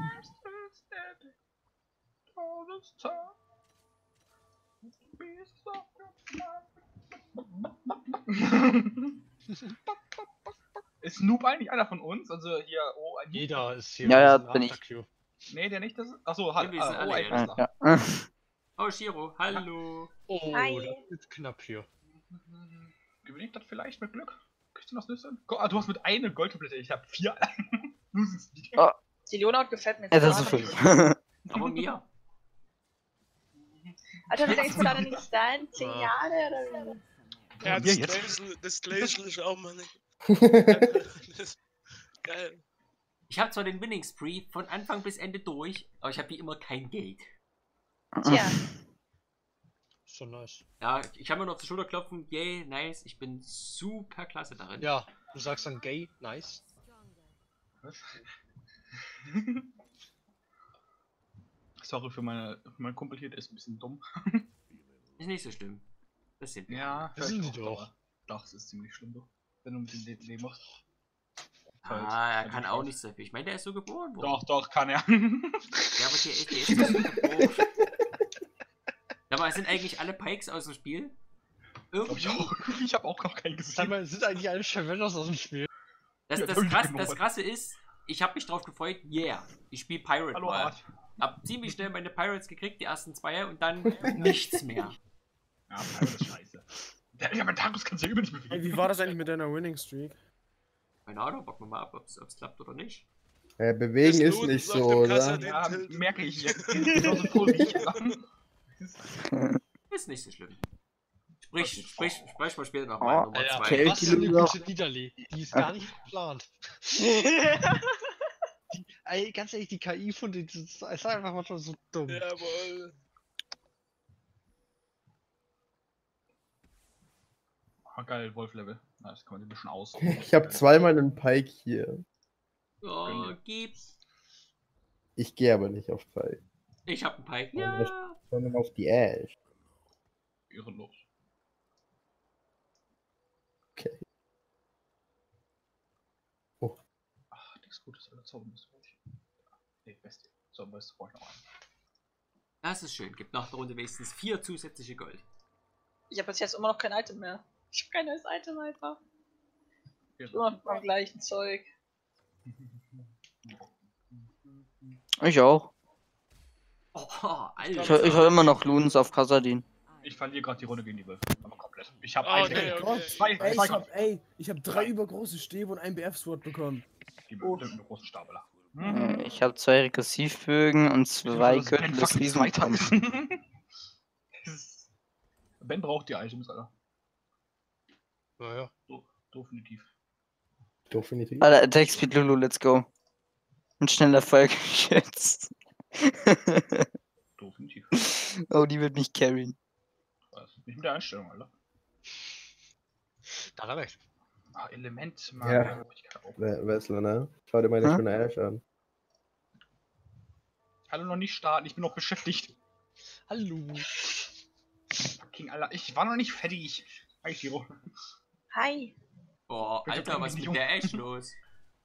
Speaker 4: All this time. Ist Noob eigentlich einer von uns? Also hier, oh, ein Noob.
Speaker 1: Jeder ist hier.
Speaker 7: Ja,
Speaker 1: wir
Speaker 7: ja,
Speaker 1: sind
Speaker 7: bin ich.
Speaker 1: Afterqueue.
Speaker 4: Nee, der nicht, das ist. Achso, halt.
Speaker 2: Ja, wir sind
Speaker 4: Ah,
Speaker 2: alle
Speaker 4: oh, ein
Speaker 2: jetzt.
Speaker 7: Äh,
Speaker 4: Wrestler.
Speaker 7: ja.
Speaker 2: Oh, Shiro, hallo.
Speaker 1: Oh,
Speaker 3: Hi.
Speaker 1: das wird knapp hier.
Speaker 4: Gewinne ich das vielleicht mit Glück? Kriegst du noch Nüsse? Ah, du hast mit einer Goldtablette, ich hab vier. Du siehst die.
Speaker 7: Oh.
Speaker 3: Die Leonard gefällt mir.
Speaker 7: Ja, das ist
Speaker 3: total.
Speaker 7: fünf.
Speaker 2: Aber mir.
Speaker 3: Alter, wie lange ist da denn nicht da? In zehn
Speaker 1: Ah.
Speaker 3: Jahre oder wie?
Speaker 6: Ja,
Speaker 4: Und
Speaker 6: das
Speaker 4: wir jetzt?
Speaker 6: Glacial, das Glacial ist auch mal nicht. Das- Geil.
Speaker 2: Ich habe zwar den Winning Spree von Anfang bis Ende durch, aber ich habe wie immer kein Geld.
Speaker 3: Tja,
Speaker 1: So nice.
Speaker 2: Ja, ich kann mir nur auf die Schulter klopfen. Yay, nice. Ich bin super klasse darin.
Speaker 1: Ja, du sagst dann gay, nice.
Speaker 4: Was? Sorry für meine, für meinen Kumpel hier, der ist ein bisschen dumm.
Speaker 2: Ist nicht so schlimm. Das sind wir.
Speaker 4: Ja,
Speaker 1: Das sind
Speaker 4: vielleicht
Speaker 1: die
Speaker 4: auch,
Speaker 1: doch.
Speaker 4: aber Doch, es ist ziemlich schlimm, doch. Wenn du mit dem D D machst.
Speaker 2: Ah, er kann auch nichts dafür. Ich meine, der ist so geboren worden.
Speaker 4: Doch, doch, kann er.
Speaker 2: Ja, aber der, der ist so geboren. Ja, aber sind eigentlich alle Pikes aus dem Spiel?
Speaker 4: Glaub
Speaker 2: Irgendwie.
Speaker 4: ich auch. Ich habe auch noch keinen
Speaker 1: Sag
Speaker 4: gesehen.
Speaker 1: mal, sind eigentlich alle Schavenos aus dem Spiel?
Speaker 2: Das,
Speaker 4: Ja,
Speaker 2: das,
Speaker 4: hab ich
Speaker 2: krass,
Speaker 4: genommen.
Speaker 2: das Krasse ist, ich habe mich drauf gefreut, yeah, ich spiele Pirate
Speaker 4: Hallo,
Speaker 2: mal.
Speaker 4: Art.
Speaker 2: Hab ziemlich schnell meine Pirates gekriegt, die ersten zwei, und dann nichts mehr.
Speaker 4: Ja, Pirate ist scheiße. Der, ja, mein Tagus kannst du ja über nicht bewegen.
Speaker 8: Ey, wie war das eigentlich mit deiner Winning Streak?
Speaker 2: Keine Ahnung, packen wir mal ab, ob es klappt oder nicht.
Speaker 5: Äh, bewegen
Speaker 6: Das
Speaker 5: ist
Speaker 6: Lohn
Speaker 5: nicht
Speaker 6: ist
Speaker 5: so,
Speaker 6: auf dem
Speaker 5: oder?
Speaker 6: Kassadin.
Speaker 4: Ja, merke ich jetzt. Genauso voll wie ich.
Speaker 2: Ist nicht so schlimm. Sprich, sprich, sprich mal später noch
Speaker 7: Oh,
Speaker 2: mal Nummer
Speaker 1: Alter,
Speaker 2: zwei.
Speaker 7: okay.
Speaker 1: was für eine
Speaker 7: Loser.
Speaker 1: gute Niederlee. Die ist gar nicht geplant. Die, ey, ganz ehrlich, die K I von denen ist ist einfach manchmal so dumm.
Speaker 6: Jawohl.
Speaker 4: Ah, geil, Wolf-Level. Na, das kann man ein bisschen aus.
Speaker 5: Ich habe zweimal einen Pike hier.
Speaker 2: Oh, gib's.
Speaker 5: Ich gehe aber nicht auf Pike,
Speaker 2: Ich hab einen Pike.
Speaker 5: Ja.
Speaker 2: Ja.
Speaker 5: sondern auf die Ash.
Speaker 4: Ehrenlos.
Speaker 5: Okay. Oh.
Speaker 4: Ach, nichts Gutes, Alter. Zaubermist brauche ich. Nee, Bestie. Zaubermist brauche ich noch einen.
Speaker 2: Das ist schön. Gibt nach der Runde wenigstens vier zusätzliche Gold.
Speaker 3: ich habe bis jetzt immer noch kein Item mehr. Ich habe kein neues Item einfach.
Speaker 4: Ja.
Speaker 3: Immer noch beim gleichen Zeug.
Speaker 7: Ich auch.
Speaker 2: Oh,
Speaker 7: Ich,
Speaker 2: Alter.
Speaker 7: ich habe immer noch Loons auf Kassadin.
Speaker 4: Ich verliere gerade die Runde gegen die Wölfe. Aber komplett. Ich habe
Speaker 6: Oh,
Speaker 4: einen.
Speaker 6: okay,
Speaker 8: Gott,
Speaker 6: okay.
Speaker 4: Zwei,
Speaker 8: Ey,
Speaker 4: zwei
Speaker 8: ich hab, ey, ich hab drei übergroße Stäbe und einen B F-Sword bekommen.
Speaker 4: Die mit einem großen Stabeler.
Speaker 7: Äh, Ich habe zwei Rekursivbögen und zwei Gürtel des Riesenkampfs.
Speaker 4: Ben braucht die Items, Alter.
Speaker 1: Naja.
Speaker 4: So, definitiv.
Speaker 5: Definitiv.
Speaker 7: Alter, Attack Speed Lulu, let's go. Ein schneller Erfolg geschätzt.
Speaker 4: Definitiv.
Speaker 7: Oh, die wird mich carryen.
Speaker 4: Was? Nicht mit der Einstellung, Alter.
Speaker 1: Da hat er recht.
Speaker 4: Ah, Element, Mann.
Speaker 5: Ja.
Speaker 4: Ja. Ich kann auch.
Speaker 5: We- Wessler, ne? Schau dir meine
Speaker 7: Hm?
Speaker 5: schöne Ash an.
Speaker 4: Hallo, noch nicht starten, ich bin noch beschäftigt.
Speaker 1: Hallo.
Speaker 4: Fucking Alter, ich war noch nicht fertig. Hi, Shiro.
Speaker 3: Hi.
Speaker 2: Boah,
Speaker 4: Bitte
Speaker 2: Alter,
Speaker 4: bring
Speaker 2: was
Speaker 4: mich
Speaker 2: mit
Speaker 4: nicht
Speaker 2: der Ash los?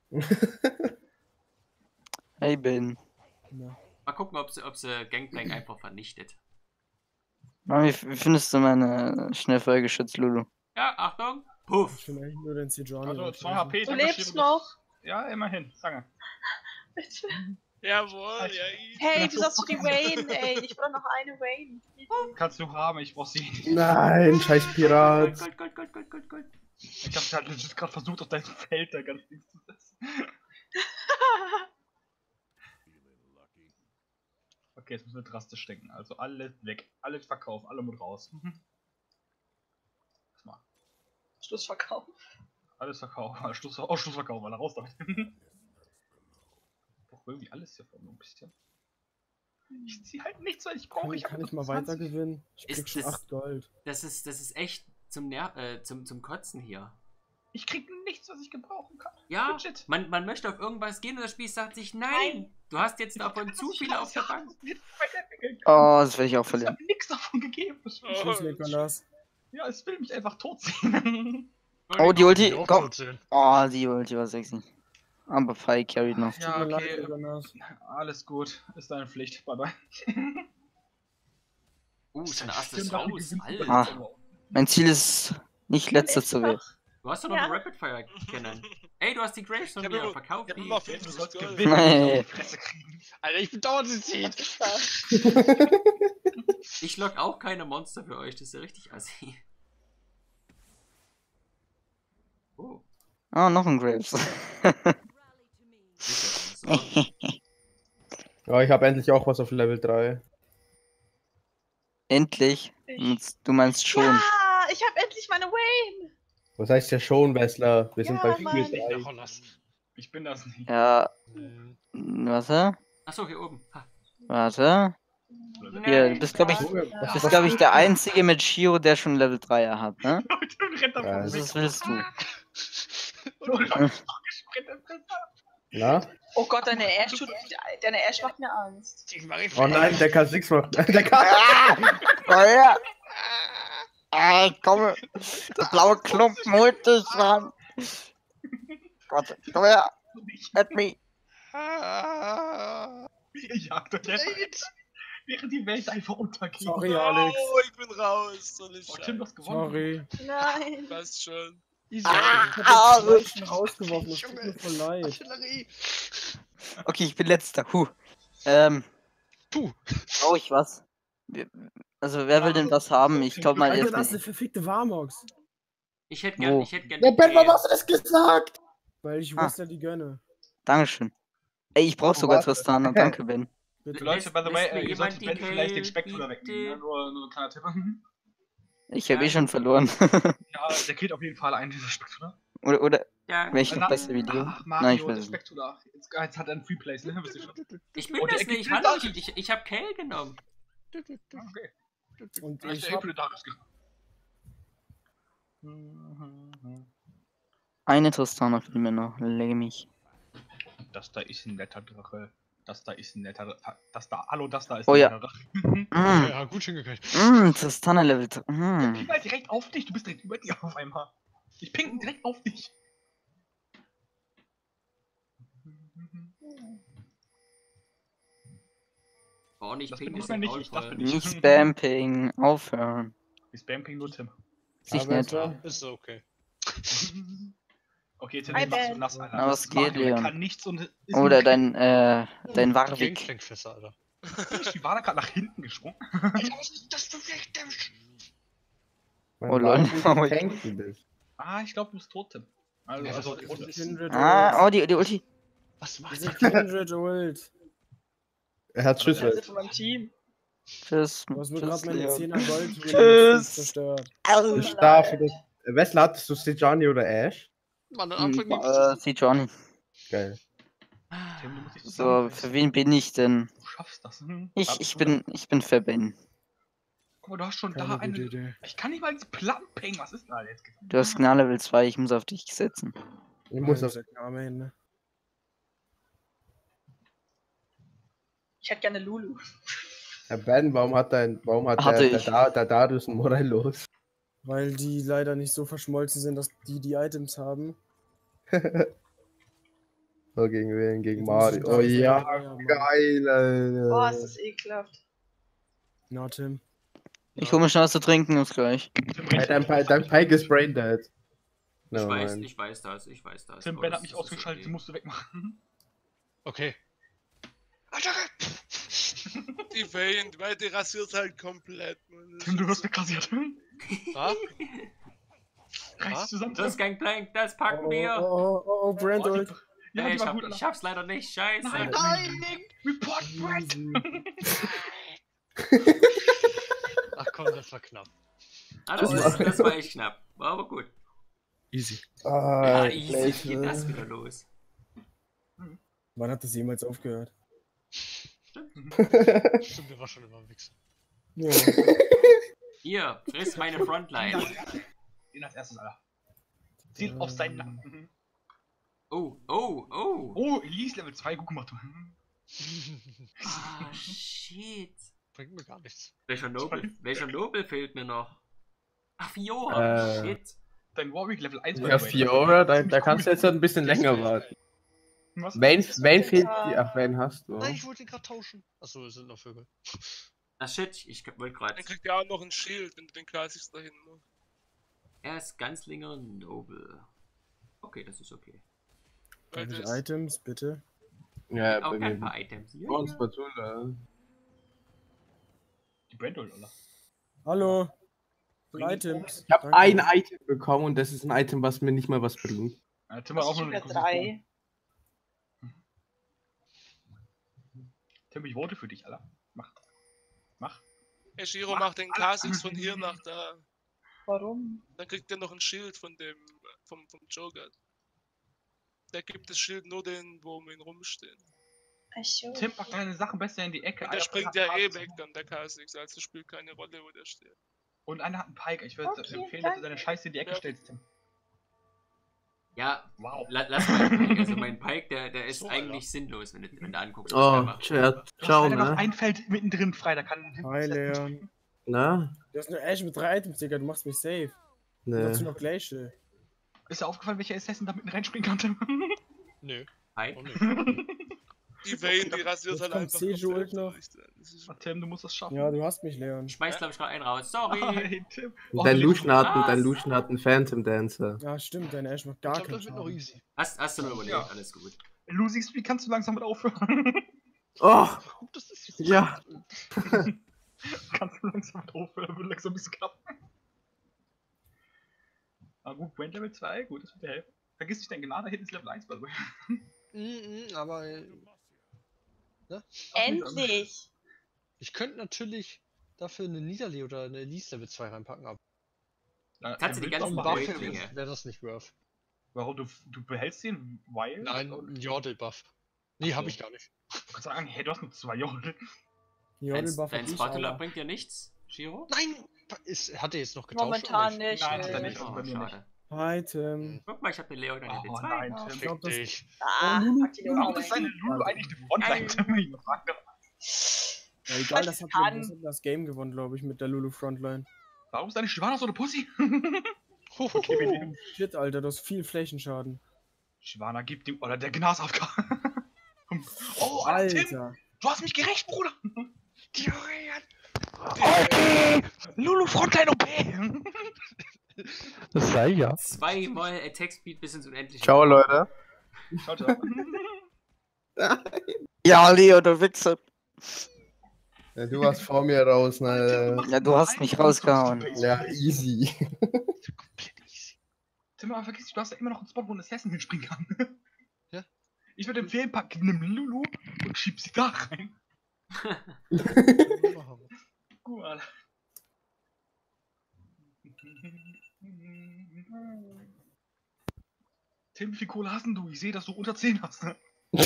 Speaker 7: Hey, Ben.
Speaker 8: Ja.
Speaker 2: Mal gucken, ob sie, ob sie Gangplank einfach vernichtet.
Speaker 7: Mami, wie findest du meine Schnellfeuergeschütz, Lulu?
Speaker 2: Ja, Achtung.
Speaker 8: Ich
Speaker 2: Puff.
Speaker 8: finde eigentlich nur den Sejuani.
Speaker 4: Also,
Speaker 8: richtig.
Speaker 4: zwei H P.
Speaker 3: Du
Speaker 4: danke,
Speaker 3: lebst
Speaker 4: Shiro.
Speaker 3: noch.
Speaker 4: Ja, immerhin. Danke.
Speaker 6: Jawohl, ja. ich-
Speaker 3: Hey, du sagst doch die Wayne, ey. Ich will doch noch eine Wayne.
Speaker 4: Kannst du haben, ich brauch sie nicht.
Speaker 5: Nein, scheiß
Speaker 2: Gold,
Speaker 5: Pirat.
Speaker 2: Gold, Gold, Gold, Gold, Gold, Gold.
Speaker 4: Ich hab halt legit gerade versucht, auf deinem Feld da ganz links zu setzen. Okay, jetzt müssen wir drastisch denken. Also alles weg. Alles verkaufen, alle mit raus. Was mal?
Speaker 3: Schlussverkauf.
Speaker 4: Alles verkaufen. Schluss, oh, Schlussverkauf, alle raus damit. Doch irgendwie alles hier vorne ein bisschen. Ich zieh halt nichts, was ich brauche.
Speaker 8: Kann,
Speaker 4: Ich hab
Speaker 8: kann ich
Speaker 4: nur
Speaker 8: mal
Speaker 4: zwanzig.
Speaker 8: weiter gewinnen? Ich
Speaker 2: Ist
Speaker 8: krieg schon
Speaker 2: das-
Speaker 8: acht Gold.
Speaker 2: Das ist, das ist echt zum, Ner äh, zum, zum Kotzen hier.
Speaker 4: Ich krieg nichts, was ich gebrauchen kann.
Speaker 2: Ja,
Speaker 4: Legit.
Speaker 2: man, man möchte auf irgendwas gehen und das Spiel sagt sich, nein,
Speaker 3: Nein.
Speaker 2: du hast jetzt davon zu viele auf der Bank.
Speaker 7: Oh, das werde ich auch
Speaker 4: Ich
Speaker 7: verlieren.
Speaker 4: hab nichts davon gegeben. Das Spiel.
Speaker 8: Tschüss, Nikolas.
Speaker 4: Ja, es will mich einfach tot sehen.
Speaker 7: Oh, die Ulti,
Speaker 1: auch
Speaker 7: komm.
Speaker 1: gut sehen.
Speaker 7: Oh, die Ulti war sexy. Aber Fei carried noch.
Speaker 4: Ja,
Speaker 8: Tut mir
Speaker 4: okay.
Speaker 8: leid, Nikolas.
Speaker 4: Alles gut. Ist deine Pflicht. Bye bye.
Speaker 2: Uh, sein erstes
Speaker 4: Stimmt, wir
Speaker 2: Haus,
Speaker 4: gewinnen
Speaker 2: Alter.
Speaker 7: Ah. Mein Ziel ist nicht letzter zu werden.
Speaker 2: Du hast doch noch
Speaker 3: Ja.
Speaker 2: eine Rapid Fire kennen. Ey, du hast die Graves von
Speaker 6: Ich hab
Speaker 2: mir,
Speaker 6: immer-
Speaker 2: verkauf
Speaker 6: ich hab
Speaker 2: die.
Speaker 6: immer
Speaker 4: Du
Speaker 6: fünfzig
Speaker 4: sollst
Speaker 6: Gold.
Speaker 4: gewinnen.
Speaker 7: Nee.
Speaker 4: Und die Fresse kriegen.
Speaker 1: Alter, ich bin dauernd zieht.
Speaker 2: Ich lock auch keine Monster für euch, das ist ja richtig assi. Oh,
Speaker 7: Oh, noch ein Graves.
Speaker 2: sicher. So.
Speaker 5: Ja, ich habe endlich auch was auf Level drei.
Speaker 7: Endlich.
Speaker 3: Ich-
Speaker 7: Du meinst schon.
Speaker 3: Ja, ich habe endlich meine Wayne.
Speaker 5: Was heißt ja schon, Wessler? Wir sind
Speaker 3: Ja,
Speaker 5: bei
Speaker 3: Mann.
Speaker 5: vier
Speaker 1: Nicht
Speaker 5: drei.
Speaker 1: nach Hollas.
Speaker 4: Ich bin das nicht.
Speaker 7: Ja,
Speaker 1: Nee.
Speaker 7: warte.
Speaker 2: Achso, hier oben. Ha.
Speaker 7: Warte. Hier, du bist, glaube ich,
Speaker 5: Oh,
Speaker 7: du bist, glaube ich, der Einzige mit Shiro, der schon Level dreier hat, ne?
Speaker 4: Leute, und rennt davon
Speaker 5: Ja,
Speaker 7: Was
Speaker 4: weg.
Speaker 7: ist- willst du?
Speaker 4: So, Leute, gesprintet.
Speaker 5: Na?
Speaker 3: Oh Gott, deine Ash, tut, deine Ash macht mir Angst.
Speaker 5: Oh nein, der kann nichts machen. Der kann.
Speaker 7: Oh ja! Ah, komm! Der blaue Klumpen holt dich, Mann! Gott, komm her! Let me!
Speaker 4: Ihr jagt euch jetzt. Während die Welt einfach untergeht.
Speaker 8: Sorry, Alex.
Speaker 6: Oh, ich bin raus. So eine
Speaker 4: Oh, Tim, du
Speaker 6: Scheiße.
Speaker 4: hast gewonnen.
Speaker 8: Sorry.
Speaker 3: Nein.
Speaker 6: Passt schon.
Speaker 8: Ich
Speaker 7: Ah,
Speaker 8: hab jetzt zwei schon rausgeworfen, das tut mir voll leid.
Speaker 1: Artillerie.
Speaker 7: Okay, ich bin letzter. Huh. Ähm.
Speaker 1: Puh.
Speaker 7: Brauche ich was? Wir- Also, wer will denn was haben? Ich glaube mal
Speaker 8: Alter,
Speaker 7: erst.
Speaker 8: das ist eine verfickte Warmox.
Speaker 2: Ich hätte gern,
Speaker 7: Wo?
Speaker 2: ich hätte gern.
Speaker 5: Ja, Ben, warum
Speaker 2: Kale.
Speaker 5: hast du das gesagt?
Speaker 8: Weil ich
Speaker 7: Ah.
Speaker 8: Wessler die gönne.
Speaker 7: Dankeschön. Ey, ich brauche
Speaker 5: Oh,
Speaker 7: sogar
Speaker 5: warte.
Speaker 7: Tristana. Danke, Ben.
Speaker 8: Bitte.
Speaker 4: Leute, by the way,
Speaker 2: Lässt mir
Speaker 4: äh, ihr
Speaker 2: jemand
Speaker 4: solltet
Speaker 2: die
Speaker 4: Ben vielleicht den
Speaker 2: Kale
Speaker 4: Speckpuder wegnehmen.
Speaker 2: bitte?
Speaker 4: Ne? Nur, nur ein kleiner Tipp.
Speaker 7: Ich habe eh
Speaker 2: Ja.
Speaker 7: schon verloren.
Speaker 4: Ja, der killt auf jeden Fall einen dieser Speckpuder.
Speaker 7: oder, oder
Speaker 2: Ja,
Speaker 7: welches
Speaker 4: Na-
Speaker 7: beste Video?
Speaker 4: Ach,
Speaker 7: Nein,
Speaker 4: Mario,
Speaker 7: ich weiß
Speaker 4: der
Speaker 7: es nicht.
Speaker 4: Speckpuder. Jetzt, jetzt hat er einen Free Place, ne? Wisst ihr schon.
Speaker 2: ich bin
Speaker 4: Oh, der
Speaker 2: das nicht.
Speaker 4: gibt
Speaker 2: Hallo,
Speaker 4: mir
Speaker 2: ich, ich, ich hab Kale genommen.
Speaker 4: Okay.
Speaker 8: Und
Speaker 4: Vielleicht
Speaker 8: ich
Speaker 4: der
Speaker 8: hab,
Speaker 4: Epiledarius gehabt.
Speaker 7: Eine Tristana fehlt mir noch. Lege mich.
Speaker 4: Das da ist ein netter Drache. Das da ist ein netter Drache. Das da, hallo, das da ist
Speaker 7: Oh
Speaker 4: ein
Speaker 7: ja.
Speaker 4: netter Drache.
Speaker 7: Mm,
Speaker 1: Ja, gut hingekriegt.
Speaker 7: mm, Tristana Level.
Speaker 4: Ich
Speaker 7: Mm.
Speaker 4: ping halt direkt auf dich, du bist direkt über dir auf einmal. Ich ping direkt auf dich.
Speaker 2: Oh, nicht
Speaker 4: Das
Speaker 2: ping,
Speaker 4: bin
Speaker 2: ist
Speaker 4: ich
Speaker 2: ja
Speaker 4: nicht, ich, das bin
Speaker 2: faulvoll.
Speaker 7: Nicht Spamping. Aufhören.
Speaker 4: Ich spam ping nur Tim.
Speaker 7: Sich
Speaker 5: Aber
Speaker 7: nicht.
Speaker 5: Wessler,
Speaker 1: Ist so okay.
Speaker 4: Okay, Tim,
Speaker 3: Hi,
Speaker 4: den machst du
Speaker 3: Ben.
Speaker 4: nass, Alter.
Speaker 7: Aber
Speaker 4: Das
Speaker 7: es
Speaker 4: ist
Speaker 7: geht,
Speaker 4: Mario, der
Speaker 7: Leon.
Speaker 4: kann nichts und ist
Speaker 7: Oder
Speaker 4: nur-
Speaker 7: dein, äh, dein
Speaker 1: Gang
Speaker 7: Warwick.
Speaker 1: klingt fester, Alter.
Speaker 4: Wie war der gerade nach hinten gesprungen?
Speaker 1: Das bewegt mich.
Speaker 5: mein
Speaker 7: Oh, lol.
Speaker 5: Wagen, wie tanky du bist.
Speaker 4: Ah, ich glaube, du bist tot, Tim. Also,
Speaker 1: Ja,
Speaker 4: also,
Speaker 1: das ist-
Speaker 8: Kindred
Speaker 7: Ah,
Speaker 8: Ult.
Speaker 7: oh, die, die Ulti.
Speaker 1: Was macht
Speaker 8: Diese
Speaker 1: der?
Speaker 8: Kindred Ult.
Speaker 5: Er hat
Speaker 3: Das ist
Speaker 5: Schüsse.
Speaker 3: von meinem Team.
Speaker 7: Tschüss.
Speaker 8: Du hast mir
Speaker 7: Tschüss,
Speaker 8: gerade meine
Speaker 7: Leon.
Speaker 8: zehner Gold
Speaker 7: Tschüss.
Speaker 8: zerstört.
Speaker 7: Au.
Speaker 5: Ich darf das. Wessler, hattest du Sejani oder Ash?
Speaker 1: Mann, am
Speaker 7: Hm,
Speaker 1: Anfang
Speaker 7: Äh, sie Johnny.
Speaker 5: Geil.
Speaker 4: Tim, du musst dich
Speaker 7: So,
Speaker 4: zusammenreißen.
Speaker 7: für wen bin ich denn?
Speaker 4: Du schaffst das. Hm?
Speaker 7: Ich,
Speaker 4: Schaffst
Speaker 7: ich
Speaker 4: du
Speaker 7: bin, ich bin für Ben.
Speaker 4: das? Guck mal, du hast schon da
Speaker 8: Keine gute
Speaker 4: eine.
Speaker 8: Idee.
Speaker 4: Ich kann nicht mal diese Platten pingen. Was ist da jetzt?
Speaker 7: Du hast Gnal Level zwei, ich muss auf dich setzen.
Speaker 5: Ich muss auf.
Speaker 8: Amen.
Speaker 3: Ich hätte gerne Lulu.
Speaker 5: Herr Ben, warum hat dein, warum hat
Speaker 7: Hatte
Speaker 5: der, der,
Speaker 7: ich.
Speaker 5: Da- der Darius ein Morellos?
Speaker 8: Weil die leider nicht so verschmolzen sind, dass die die Items haben.
Speaker 5: So, gegen wen? Gegen
Speaker 8: Jetzt muss ich
Speaker 5: Mario. Oh
Speaker 8: Darius
Speaker 5: ja,
Speaker 8: Level drei haben.
Speaker 5: geil, Alter.
Speaker 3: Boah, ist das ekelhaft.
Speaker 8: Na, Tim.
Speaker 7: Ich hole mir schnell was zu trinken, bis gleich.
Speaker 4: Tim,
Speaker 5: Hey, dein, Pi- dein Pike ist braindead.
Speaker 2: Ich
Speaker 5: No,
Speaker 2: weiß,
Speaker 5: man.
Speaker 2: ich weiß das, ich weiß das.
Speaker 4: Tim
Speaker 2: Oh,
Speaker 4: Ben
Speaker 2: das
Speaker 4: hat mich
Speaker 2: ist- das ist
Speaker 4: ausgeschaltet,
Speaker 2: okay.
Speaker 4: den musst du wegmachen.
Speaker 1: Okay.
Speaker 6: Die Vayne, weil die rasiert halt komplett, Mann. Das
Speaker 4: Tim, du
Speaker 6: ist
Speaker 4: wirst
Speaker 6: so-
Speaker 4: wegrasiert.
Speaker 1: Ah?
Speaker 4: Reiß
Speaker 1: Ah?
Speaker 4: dich zusammen.
Speaker 2: Das
Speaker 4: Tim.
Speaker 2: Gangplank, das packen
Speaker 8: Oh,
Speaker 2: wir.
Speaker 8: oh, oh, oh, Brand
Speaker 4: Oh, die-
Speaker 8: Ult.
Speaker 4: Ja,
Speaker 2: Ey,
Speaker 4: die
Speaker 2: ich,
Speaker 4: war
Speaker 2: hab,
Speaker 4: gut,
Speaker 2: ich
Speaker 4: Alter.
Speaker 2: schaff's leider nicht, scheiße.
Speaker 4: Nein,
Speaker 5: Nein!
Speaker 4: Report Brett!
Speaker 1: Ach komm, das war knapp.
Speaker 2: Ah, das,
Speaker 5: Das
Speaker 2: ist,
Speaker 5: war-
Speaker 2: das war echt knapp. War aber gut.
Speaker 8: Easy.
Speaker 2: Ja,
Speaker 5: Ah,
Speaker 2: easy geht das
Speaker 5: Blödsinn.
Speaker 2: wieder los.
Speaker 8: Wann hat das jemals aufgehört?
Speaker 2: stimmt.
Speaker 1: Stimmt, der war schon immer ein Wichser.
Speaker 8: Ja.
Speaker 2: Hier, friss meine Frontline.
Speaker 4: Den als erstes, Alter. Ziel auf seinen Nacken. Mhm.
Speaker 2: Oh, oh, oh.
Speaker 4: Oh, Elise Level zwei, gut gemacht.
Speaker 2: Ah, shit.
Speaker 1: Bringt mir gar nichts.
Speaker 2: Welcher Nobel, welcher Nobel fehlt mir noch? Ach, Fiora.
Speaker 5: Äh.
Speaker 2: Shit.
Speaker 4: Dein Warwick Level eins.
Speaker 5: Ja, Fiora, da, da kannst du jetzt ein bisschen länger warten.
Speaker 4: Was?
Speaker 5: Vayne, Vayne fehlt dir. Ach, Vayne hast du.
Speaker 1: Nein, ich wollte ihn gerade tauschen. Achso, es sind noch Vögel.
Speaker 2: Ah, shit, ich wollte gerade.
Speaker 6: Dann kriegt er auch noch ein Schild, wenn du den Classics dahin machst.
Speaker 2: Er ist Ganzlinger Nobel. Okay, das ist okay.
Speaker 8: Darf ich
Speaker 6: Das-
Speaker 8: Items, bitte?
Speaker 5: Ja,
Speaker 2: Auch
Speaker 5: bei
Speaker 2: ein
Speaker 5: mir.
Speaker 2: paar Items. Ja,
Speaker 5: Oh, ein
Speaker 2: ja.
Speaker 5: Spatula.
Speaker 4: Die Brandol, Alter.
Speaker 8: Hallo.
Speaker 2: Bring-
Speaker 8: Items.
Speaker 5: Ich habe
Speaker 8: Danke.
Speaker 5: ein Item bekommen und das ist ein Item, was mir nicht mal was bringt.
Speaker 4: Ja, Tim hat auch
Speaker 3: Ich
Speaker 4: nur
Speaker 3: hab ja
Speaker 4: eine
Speaker 3: drei.
Speaker 4: Tim, ich vote für dich, Alter. Mach. Mach.
Speaker 6: Hey, Shiro macht den Classics von hier nach da.
Speaker 3: Warum?
Speaker 6: Dann kriegt er noch ein Schild von dem, vom, vom Joker. Der gibt das Schild nur den, wo um ihn rumstehen.
Speaker 3: Ach so.
Speaker 4: Tim, pack deine Sachen besser in die Ecke.
Speaker 6: Und der
Speaker 4: Alter,
Speaker 6: springt ja eh weg dann, der Classics, also spielt keine Rolle, wo der steht.
Speaker 4: Und einer hat einen Pike. Ich würde
Speaker 3: Okay,
Speaker 4: empfehlen, dass du
Speaker 3: danke.
Speaker 4: deine Scheiße in die Ecke
Speaker 6: Ja.
Speaker 4: stellst, Tim.
Speaker 2: Ja,
Speaker 4: Wow.
Speaker 2: la lass mal Pike. Also mein Pike, der, der ist
Speaker 1: So,
Speaker 2: eigentlich sinnlos, wenn du, wenn du anguckst. was
Speaker 5: Oh,
Speaker 2: der macht.
Speaker 5: Chat.
Speaker 4: Du
Speaker 5: Ciao,
Speaker 4: hast leider noch
Speaker 5: ne?
Speaker 4: ein Feld mittendrin frei, da kann...
Speaker 8: Hi, Leon.
Speaker 5: Na?
Speaker 8: Du hast nur Ash mit drei Items, Digga. Du machst mich safe.
Speaker 5: Ne.
Speaker 8: Dazu noch gleiche.
Speaker 4: Ist dir aufgefallen, welcher Assassin da mitten reinspringen kann, Tim?
Speaker 1: Nö,
Speaker 2: Pike?
Speaker 1: auch nicht.
Speaker 6: Die Vayne, die rasiert
Speaker 8: Jetzt
Speaker 6: halt
Speaker 8: kommt
Speaker 6: einfach
Speaker 8: Seju
Speaker 6: komplett
Speaker 8: noch.
Speaker 6: durch. Das ist-
Speaker 4: Oh, Tim, du musst das schaffen.
Speaker 8: Ja, du hast mich, Leon.
Speaker 2: Ich schmeiß, glaube ich, gerade einen raus. Sorry.
Speaker 4: Hey, Tim. Oh,
Speaker 5: Dein
Speaker 4: die-
Speaker 5: Lucian hat,
Speaker 2: Was?
Speaker 5: dein Lucian hat einen Phantom Dancer.
Speaker 8: Ja, stimmt, deine Ash macht
Speaker 1: Ich
Speaker 8: gar
Speaker 1: glaube,
Speaker 8: keinen
Speaker 1: das wird noch
Speaker 8: Schaden.
Speaker 1: easy.
Speaker 2: Hast, hast du nur überlebt,
Speaker 4: Ja.
Speaker 2: alles gut.
Speaker 4: Lu, siehst du, wie kannst du langsam mit aufhören?
Speaker 5: Oh,
Speaker 1: Gut, das ist
Speaker 5: ja.
Speaker 4: Kannst du langsam mit aufhören, würde langsam ein bisschen klappen. Aber gut, Brand Level zwei, gut, das wird dir helfen. Vergiss nicht, dein Gnade hinten ist Level eins, by the way.
Speaker 1: Mhm, aber äh,
Speaker 3: Endlich!
Speaker 1: ich könnte natürlich dafür eine Niederlee oder eine Elise Level zwei reinpacken, aber
Speaker 4: Ja,
Speaker 2: Kannst du die
Speaker 4: willst
Speaker 2: ganzen
Speaker 4: auch
Speaker 1: Buff
Speaker 4: mal-
Speaker 2: Buff- Wildlinge.
Speaker 1: wäre das nicht worth.
Speaker 4: Warum, du, du behältst den Wild?
Speaker 1: Nein,
Speaker 4: Und-
Speaker 1: ein Yordle-Buff. Nee,
Speaker 4: Ach
Speaker 1: hab
Speaker 4: so.
Speaker 1: ich gar nicht.
Speaker 4: Du kannst sagen, hey, du hast nur zwei Jodel.
Speaker 2: Dein,
Speaker 8: Jodelbuff
Speaker 2: dein
Speaker 8: hab ich,
Speaker 2: Spatula
Speaker 8: aber-
Speaker 2: bringt dir nichts, Shiro?
Speaker 1: Nein! Ist, hat er jetzt noch getauscht?
Speaker 3: Momentan
Speaker 1: oder
Speaker 3: nicht.
Speaker 4: Nein,
Speaker 3: nö.
Speaker 4: hat er nicht.
Speaker 2: Oh,
Speaker 4: bei mir
Speaker 2: schade.
Speaker 8: Item.
Speaker 2: Guck mal, ich hab den Leon an
Speaker 4: Oh
Speaker 2: den zwei.
Speaker 4: nein,
Speaker 3: Ja.
Speaker 4: Tim.
Speaker 8: Ich glaub, das-
Speaker 1: Dich.
Speaker 3: Ah,
Speaker 8: Lulu-
Speaker 3: hat die Leon
Speaker 4: Warum
Speaker 3: auch
Speaker 4: ist deine
Speaker 3: nicht.
Speaker 4: Lulu eigentlich eine Frontline, Tim? Ich frag doch.
Speaker 8: Ja, egal, das hat,
Speaker 3: kann.
Speaker 8: das hat das Game gewonnen, glaube ich, mit der Lulu Frontline.
Speaker 4: Warum ist deine Shivana so eine Pussy?
Speaker 1: Huhuhu.
Speaker 4: Okay, wir nehmen.
Speaker 8: Shit, Alter, du hast viel Flächenschaden.
Speaker 4: Shivana gibt dem. Oder der Gnas A F K. Oh, Alter. Tim,
Speaker 8: Alter.
Speaker 4: du hast mich gerecht, Bruder.
Speaker 6: Okay.
Speaker 4: Lulu Frontline O P.
Speaker 1: Das sei ja.
Speaker 2: Zweimal Attack Speed bis ins Unendliche.
Speaker 5: Ciao, Leute.
Speaker 4: Ciao, ciao.
Speaker 7: Ja, Leo, du Wichser.
Speaker 5: Ja, du warst vor mir raus, ne?
Speaker 7: Ja, du hast mich rausgehauen.
Speaker 5: Ja, easy.
Speaker 1: Komplett easy.
Speaker 4: Tim, aber vergiss nicht, du hast ja immer noch einen Spot, wo ein Assassin hinspringen kann.
Speaker 1: Ja.
Speaker 4: Ich würde empfehlen, pack nimm Lulu und schieb sie da rein. Gut, Alter. Tim, wie viel Kohle hast denn du? Ich sehe, dass du unter zehn hast. Ne?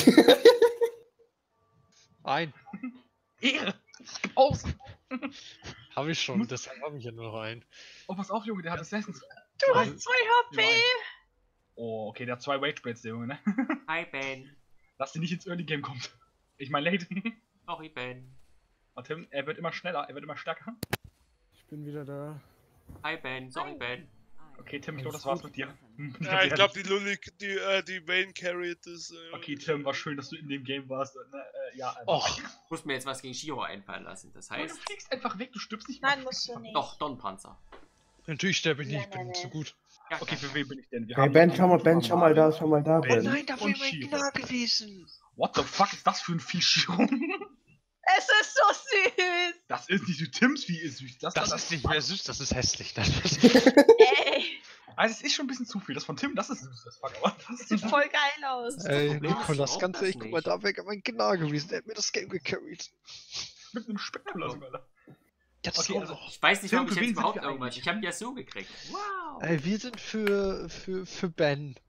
Speaker 1: Ein.
Speaker 4: Ehre! Gib aus!
Speaker 1: Habe ich schon, deshalb habe ich ja nur noch einen.
Speaker 4: Oh, pass auf, Junge, der hat Assassins.
Speaker 3: Du hast zwei H P!
Speaker 4: Oh, okay, der hat zwei Wage Braids, der Junge, ne?
Speaker 2: Hi Ben.
Speaker 4: Lass den nicht ins Early Game kommt. Ich meine, late.
Speaker 2: Sorry Ben.
Speaker 4: Oh, Tim, er wird immer schneller, er wird immer stärker.
Speaker 8: Ich bin wieder da.
Speaker 2: Hi Ben. Sorry Ben.
Speaker 4: Okay, Tim, ich glaube, das war's mit dir.
Speaker 6: Ja, ich glaube, die Lully, die, äh, die Vayne carried das. Äh,
Speaker 4: Okay, Tim, war schön, dass du in dem Game warst. Ne, äh, ja, äh,
Speaker 1: Och,
Speaker 2: Ich muss mir jetzt was gegen Shiro einfallen lassen. Das
Speaker 4: aber du
Speaker 2: heißt.
Speaker 4: fliegst einfach weg, du stirbst nicht.
Speaker 3: Nein, musst du nicht.
Speaker 2: Doch, Donpanzer.
Speaker 1: natürlich sterbe ich nicht,
Speaker 3: Ja,
Speaker 1: ich bin
Speaker 3: nein,
Speaker 1: zu
Speaker 3: nein.
Speaker 1: gut.
Speaker 2: Ja,
Speaker 4: Okay, für wen bin ich denn? Wir
Speaker 5: Hey,
Speaker 4: haben
Speaker 5: Ben,
Speaker 4: hier
Speaker 5: schau mal, Ben, schau mal da, schau mal da,
Speaker 4: Ben.
Speaker 5: Ben.
Speaker 1: da
Speaker 4: Und Shiro.
Speaker 1: gewesen.
Speaker 4: What the fuck ist das für ein Vieh, Shiro?
Speaker 3: Es ist so süß!
Speaker 4: Das ist nicht so Tims Vieh, ist süß. Das,
Speaker 1: Das ist nicht mehr süß, das ist hässlich. Das ist
Speaker 3: Ey,
Speaker 4: Also, es ist schon ein bisschen zu viel. Das von Tim, das ist süß, das fuck, aber das
Speaker 3: sieht voll geil aus.
Speaker 1: Ey,
Speaker 2: Problem ist,
Speaker 1: Nikolas,
Speaker 2: ich
Speaker 1: ganz
Speaker 2: brauch
Speaker 1: ehrlich,
Speaker 2: das
Speaker 1: guck mal,
Speaker 2: nicht.
Speaker 1: da wäre mein Gnar gewesen, der hat mir das Game gecarried.
Speaker 4: mit einem Spektakular sogar. Alter.
Speaker 1: Jetzt
Speaker 4: Okay,
Speaker 1: auch
Speaker 4: also-
Speaker 1: noch.
Speaker 2: Ich weiß nicht,
Speaker 4: Tim,
Speaker 2: warum ich
Speaker 4: für wen
Speaker 2: jetzt
Speaker 4: sind
Speaker 2: überhaupt
Speaker 4: wir
Speaker 2: irgendwas.
Speaker 4: eigentlich?
Speaker 2: Ich habe ja so gekriegt. Wow.
Speaker 1: Ey, wir sind für, für, für Ben.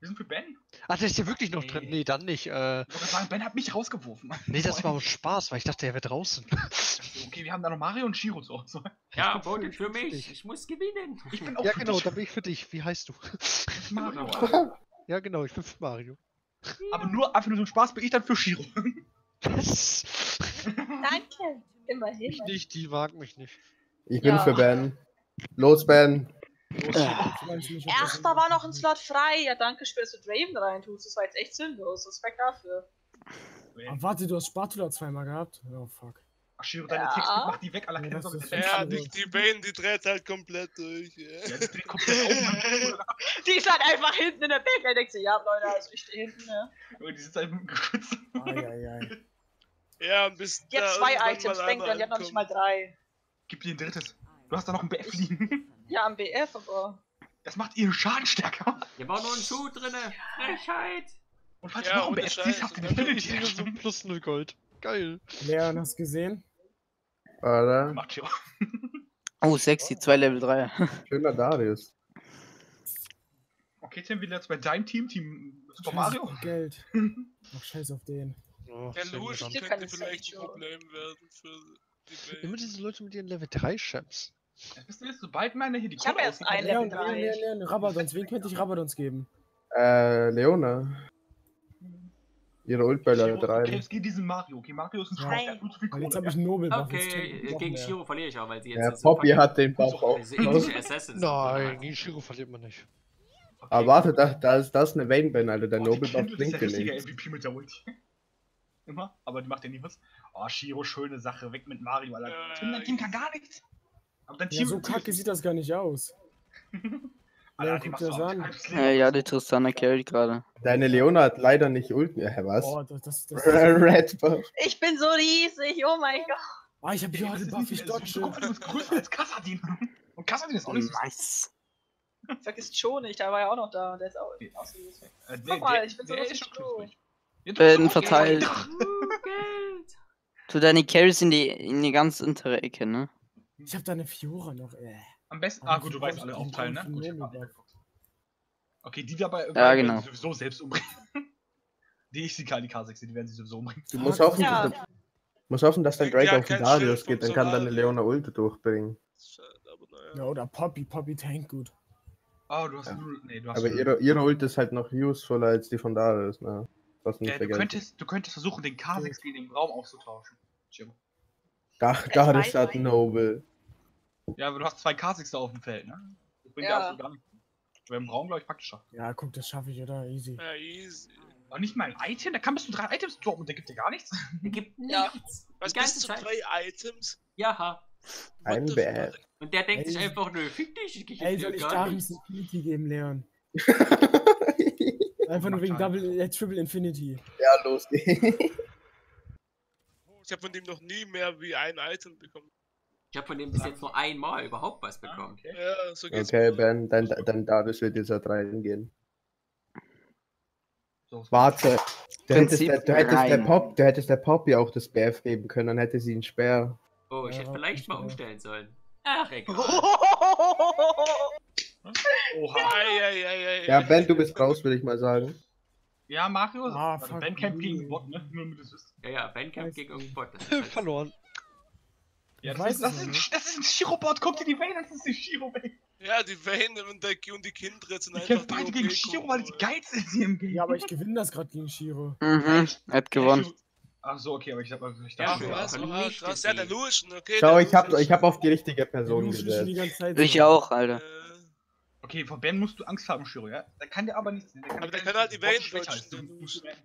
Speaker 4: Wir sind für Ben.
Speaker 1: Ach, der ist hier wirklich noch drin. Nee, dann nicht. Äh,
Speaker 4: Ich wollte sagen, Ben hat mich rausgeworfen.
Speaker 1: nee, das war aus Spaß, weil ich dachte, er wäre draußen.
Speaker 4: Okay, wir haben da noch Mario und Shiro zu Hause.
Speaker 2: Ja,
Speaker 1: bin für-
Speaker 2: votet für
Speaker 1: für
Speaker 2: mich.
Speaker 1: dich.
Speaker 2: Ich muss gewinnen.
Speaker 4: Ich bin auch
Speaker 1: Ja,
Speaker 4: für
Speaker 1: genau,
Speaker 4: dich.
Speaker 1: da bin ich für dich. Wie heißt du?
Speaker 4: Mario.
Speaker 1: Ja, genau, ich bin für Mario.
Speaker 4: Aber nur einfach nur zum Spaß bin ich dann für Shiro.
Speaker 1: Was?
Speaker 3: Danke. Immerhin.
Speaker 1: Ich nicht, die mag mich nicht.
Speaker 5: Ich bin
Speaker 3: Ja.
Speaker 5: für Ben. Los, Ben.
Speaker 8: Ich weiß nicht, ob das
Speaker 3: Ach, da war noch ein Slot frei. Ja, danke, schön, dass du Draven reintust. Das war jetzt echt sinnlos. Respekt dafür.
Speaker 8: Ah, warte, du hast Spatula zweimal gehabt? Oh, fuck.
Speaker 4: Ach, Shiro, deine
Speaker 3: Ja.
Speaker 4: Texte, mach die weg, aller
Speaker 8: Ja,
Speaker 4: keine
Speaker 8: das
Speaker 4: Sorge.
Speaker 8: ist-
Speaker 4: das
Speaker 6: Ja,
Speaker 4: ist-
Speaker 6: die, die Vayne, die dreht halt komplett durch. Ja.
Speaker 4: Ja, die dreht komplett auf.
Speaker 3: Die ist halt einfach hinten in der Decke. Er denkt sich, ja, Leute, also ich stehe hinten, ne?
Speaker 4: Und die sitzt halt mit dem Geschütz.
Speaker 8: Eieiei.
Speaker 6: Ja, und bis
Speaker 3: Die hat
Speaker 6: da
Speaker 3: zwei
Speaker 6: irgendwann
Speaker 3: Items,
Speaker 6: mal
Speaker 3: denkt
Speaker 6: einer
Speaker 3: dran, die hat noch nicht mal
Speaker 6: ankommt.
Speaker 3: drei.
Speaker 4: Gib dir ein drittes. Du hast da noch ein B F liegen.
Speaker 3: Ja, am B F, aber.
Speaker 4: Das macht ihren Schaden stärker.
Speaker 2: Hier war nur ein Schuh drinne. Frechheit.
Speaker 4: Und falls
Speaker 6: Ja,
Speaker 4: du noch ein
Speaker 6: ohne
Speaker 4: B F
Speaker 6: Scheiß.
Speaker 4: ziehst, habt ihr
Speaker 6: Und dann
Speaker 4: die
Speaker 1: Ich kriege so ein plus null Gold. Geil.
Speaker 8: Leon, hast du gesehen?
Speaker 5: Oder?
Speaker 4: Macht Shiro.
Speaker 7: Oh, sexy, zwei Level drei.
Speaker 5: Schöner Darius.
Speaker 4: Okay, Tim, wie jetzt bei deinem Team, Team Super
Speaker 8: Scheiß
Speaker 4: Mario.
Speaker 8: auf Geld. Ach, scheiß auf den.
Speaker 1: Oh,
Speaker 6: Der
Speaker 1: sehen wir
Speaker 6: Lucian
Speaker 1: dann.
Speaker 3: Ich kann
Speaker 6: könnte
Speaker 3: nicht
Speaker 6: vielleicht ein
Speaker 3: sagen,
Speaker 6: Problem werden für die
Speaker 1: Immer
Speaker 6: Vayne.
Speaker 1: diese Leute mit ihren Level drei Champs.
Speaker 4: Jetzt bist du jetzt, sobald meine hier die
Speaker 3: Ich hab
Speaker 4: Kohle
Speaker 3: erst
Speaker 4: ausgeht,
Speaker 3: einen
Speaker 8: Leon,
Speaker 3: Level
Speaker 8: Leon,
Speaker 3: drei.
Speaker 8: Leon, Leon, Rabadons. Wen könnte ich Rabadons geben?
Speaker 5: Äh, Leona. Ihre Ult bei Level
Speaker 4: Shiro,
Speaker 5: drei.
Speaker 4: okay, es geht diesem Mario. Okay, Mario ist ein
Speaker 8: Ja.
Speaker 4: Schwach, der hat nur zu viel
Speaker 8: Weil jetzt
Speaker 4: Kohle.
Speaker 8: habe ich einen Nobel-Buff.
Speaker 2: Okay,
Speaker 8: jetzt krieg ich noch
Speaker 2: gegen
Speaker 8: mehr.
Speaker 2: Shiro verliere ich auch, weil sie jetzt
Speaker 5: Ja,
Speaker 2: so
Speaker 5: Poppy hat den Buff auch.
Speaker 2: diese indische Assassins.
Speaker 1: Nein, gegen Shiro verliert man nicht.
Speaker 4: Okay.
Speaker 5: Aber warte, da, da ist das eine Vayne Ben, Alter. Der
Speaker 4: Oh, die
Speaker 5: Noble Buff
Speaker 4: Kindle ist
Speaker 5: bringt
Speaker 4: der
Speaker 5: dir
Speaker 4: richtige
Speaker 5: nichts.
Speaker 4: M V P mit der Ulti. Immer, aber die macht ja nie was. Oh, Shiro, schöne Sache, weg mit Mario, Alter.
Speaker 6: Ja,
Speaker 4: Tim, dein
Speaker 6: ja,
Speaker 4: Team kann gar nichts. Aber dein
Speaker 8: Ja,
Speaker 4: Team
Speaker 8: so kacke sieht das gar nicht aus.
Speaker 4: Alter,
Speaker 8: Ja,
Speaker 4: die
Speaker 8: guck
Speaker 4: machst
Speaker 8: dir
Speaker 4: du
Speaker 8: das
Speaker 4: auch
Speaker 8: an.
Speaker 4: halbes Leben.
Speaker 7: Äh, ja, die Tristana carried gerade.
Speaker 5: Deine Leona hat leider nicht Ult. Ja, hä, was?
Speaker 8: Oh, das, das, das.
Speaker 5: Red Buff.
Speaker 3: Ich bin so riesig, oh mein Gott.
Speaker 8: Ah, ich habe
Speaker 4: Ja,
Speaker 8: ja
Speaker 4: das
Speaker 8: den
Speaker 4: ist
Speaker 8: Buff,
Speaker 4: nicht
Speaker 8: ich
Speaker 4: mehr so.
Speaker 8: dodge.
Speaker 4: Guck mal, du bist größer als Kassadin. Und Kassadin ist auch nicht so.
Speaker 7: Nice.
Speaker 3: Vergisst schon nicht, der war ja auch noch da. Der ist auch, auch so riesig.
Speaker 4: Äh,
Speaker 3: Guck mal, ich bin so
Speaker 4: der
Speaker 3: lustig
Speaker 4: ist schon
Speaker 3: schlau.
Speaker 4: künstlich. Jetzt
Speaker 7: Ben
Speaker 4: bist du auch
Speaker 7: verteilt.
Speaker 4: Geld.
Speaker 2: Uh, Geld.
Speaker 7: Tu deine Carries in die, in die ganz untere Ecke, ne?
Speaker 8: Ich habe da eine Fiora noch, äh.
Speaker 4: Am besten. Ah, gut, du weißt alle aufteilen, ne? Gut, ich hab
Speaker 8: Nobel-Buff.
Speaker 4: okay, die dabei
Speaker 7: Ja, genau.
Speaker 4: werden sie sowieso selbst umbringen. Die ich sie kann, die K sechs, die werden sie sowieso umbringen.
Speaker 5: Du musst hoffen,
Speaker 3: Ja.
Speaker 5: dass, musst hoffen, dass dein
Speaker 6: Ja,
Speaker 5: Drake auf den
Speaker 6: kein
Speaker 5: Darius
Speaker 6: Schild
Speaker 5: geht, dann
Speaker 6: vom
Speaker 5: kann deine
Speaker 6: Solario.
Speaker 5: Leona Ult durchbringen.
Speaker 6: Schade, aber naja.
Speaker 8: Ja, oder Poppy. Poppy tank gut.
Speaker 4: Oh, du hast
Speaker 5: Ja.
Speaker 4: nur. Nee, du hast
Speaker 5: Aber
Speaker 4: nur-
Speaker 5: ihre, ihre Ult ist halt noch usefuller als die von Darius, ne? Was nicht
Speaker 4: Ja, du,
Speaker 5: vergessen.
Speaker 4: könntest, du könntest versuchen, den K sechs gegen den Raum auszutauschen. Shiro.
Speaker 5: Da,
Speaker 3: Ich
Speaker 5: Darius
Speaker 3: weiß
Speaker 5: hat
Speaker 3: nicht.
Speaker 5: Noble.
Speaker 4: Ja, aber du hast zwei K sechs da auf dem Feld, ne? Das bringt
Speaker 3: Ja.
Speaker 4: ja absolut gar nichts. Aber im Raum, glaube ich, praktischer.
Speaker 8: Ja, guck, das schaffe ich, oder? Easy.
Speaker 6: Ja, easy.
Speaker 4: Aber nicht mal ein Item, da kann bis zu drei Items droppen und der gibt dir gar nichts.
Speaker 2: Der gibt
Speaker 3: Ja.
Speaker 2: nichts.
Speaker 6: Was
Speaker 2: Die ganze
Speaker 6: bis zu
Speaker 2: Zeit.
Speaker 6: drei Items?
Speaker 2: Ja.
Speaker 5: Ein
Speaker 6: What the
Speaker 5: B
Speaker 6: fuck?
Speaker 5: F.
Speaker 2: Und der denkt sich
Speaker 8: Ey.
Speaker 2: einfach, nö, fick dich, ich geb
Speaker 8: Ey,
Speaker 2: dir
Speaker 8: soll ich
Speaker 2: gar
Speaker 8: Darius
Speaker 2: nichts.
Speaker 8: Infinity geben, Leon? Einfach nur
Speaker 4: Macht
Speaker 8: wegen
Speaker 4: Schaden.
Speaker 8: Double, äh, Triple Infinity.
Speaker 5: Ja, los geht's.
Speaker 6: Ich habe von dem noch nie mehr wie ein Item bekommen.
Speaker 2: Ich habe von dem bis jetzt nur einmal überhaupt was
Speaker 4: Ah,
Speaker 2: bekommen.
Speaker 4: okay.
Speaker 6: Ja, so geht's
Speaker 5: Okay,
Speaker 6: mir.
Speaker 5: Ben, dein, dein Darius wird jetzt halt reingehen.
Speaker 4: So,
Speaker 5: Warte. Du hättest,
Speaker 7: Prinzip
Speaker 5: der, du, hättest der
Speaker 7: rein.
Speaker 5: Pop, du hättest der Poppy auch das B F geben können, dann hätte sie einen Speer.
Speaker 2: Oh, ich
Speaker 8: Ja,
Speaker 2: hätte vielleicht mal
Speaker 8: ja.
Speaker 2: umstellen sollen. Ach, egal.
Speaker 4: Oha.
Speaker 6: Ei, ei, ei, ei,
Speaker 5: Ja,
Speaker 6: ei.
Speaker 5: Ben, du bist raus, würde ich mal sagen.
Speaker 4: Ja, Mario,
Speaker 8: Ah,
Speaker 4: also
Speaker 8: fuck
Speaker 4: Ben kämpft
Speaker 8: you.
Speaker 4: gegen den Bot, ne? Nur damit du es wisst.
Speaker 2: Ja, ja, Bandcamp
Speaker 8: Weiß-
Speaker 2: gegen irgendeinen Bot. Das ist halt
Speaker 1: Verloren.
Speaker 4: Ja,
Speaker 8: Ich
Speaker 4: das,
Speaker 8: weiß
Speaker 4: ist, das,
Speaker 8: es
Speaker 4: ist,
Speaker 8: noch
Speaker 4: ein,
Speaker 8: nicht.
Speaker 4: das ist ein Shiro-Bot, guck dir die Vayne an, das ist die Shiro-Vayne.
Speaker 6: Ja, die Vayne und, der, und die Kindred sind
Speaker 4: Die
Speaker 6: einfach
Speaker 4: kämpfen
Speaker 6: die
Speaker 4: beide gegen
Speaker 6: O
Speaker 4: Shiro, weil die
Speaker 6: P-Kombo.
Speaker 4: geil sind hier im Game.
Speaker 8: Ja, aber ich gewinne das gerade gegen Shiro.
Speaker 7: Mhm, er hat gewonnen.
Speaker 4: Ach so, okay, aber ich hab ich
Speaker 2: Ja,
Speaker 4: dachte,
Speaker 2: Shiro.
Speaker 6: Ach, was?
Speaker 2: Vernichtet
Speaker 6: Oha, krass. Ja, der
Speaker 2: sie.
Speaker 6: Lucian, okay.
Speaker 5: Schau,
Speaker 6: der
Speaker 5: ich hab,
Speaker 6: Lucian.
Speaker 5: ich hab auf die richtige
Speaker 8: Der
Speaker 5: Person
Speaker 8: Lucian schon die
Speaker 5: gesetzt.
Speaker 8: ganze Zeit.
Speaker 7: Ich
Speaker 8: so.
Speaker 7: auch, Alter.
Speaker 6: Äh,
Speaker 4: okay, vor Ben musst du Angst haben, Shiro, ja? Der kann dir aber nichts. Der kann,
Speaker 6: Aber der
Speaker 4: dir
Speaker 6: kann halt die Vayne
Speaker 4: schwächer
Speaker 6: dodgen,
Speaker 4: als du.
Speaker 6: der
Speaker 4: Du musst-
Speaker 6: Lucian.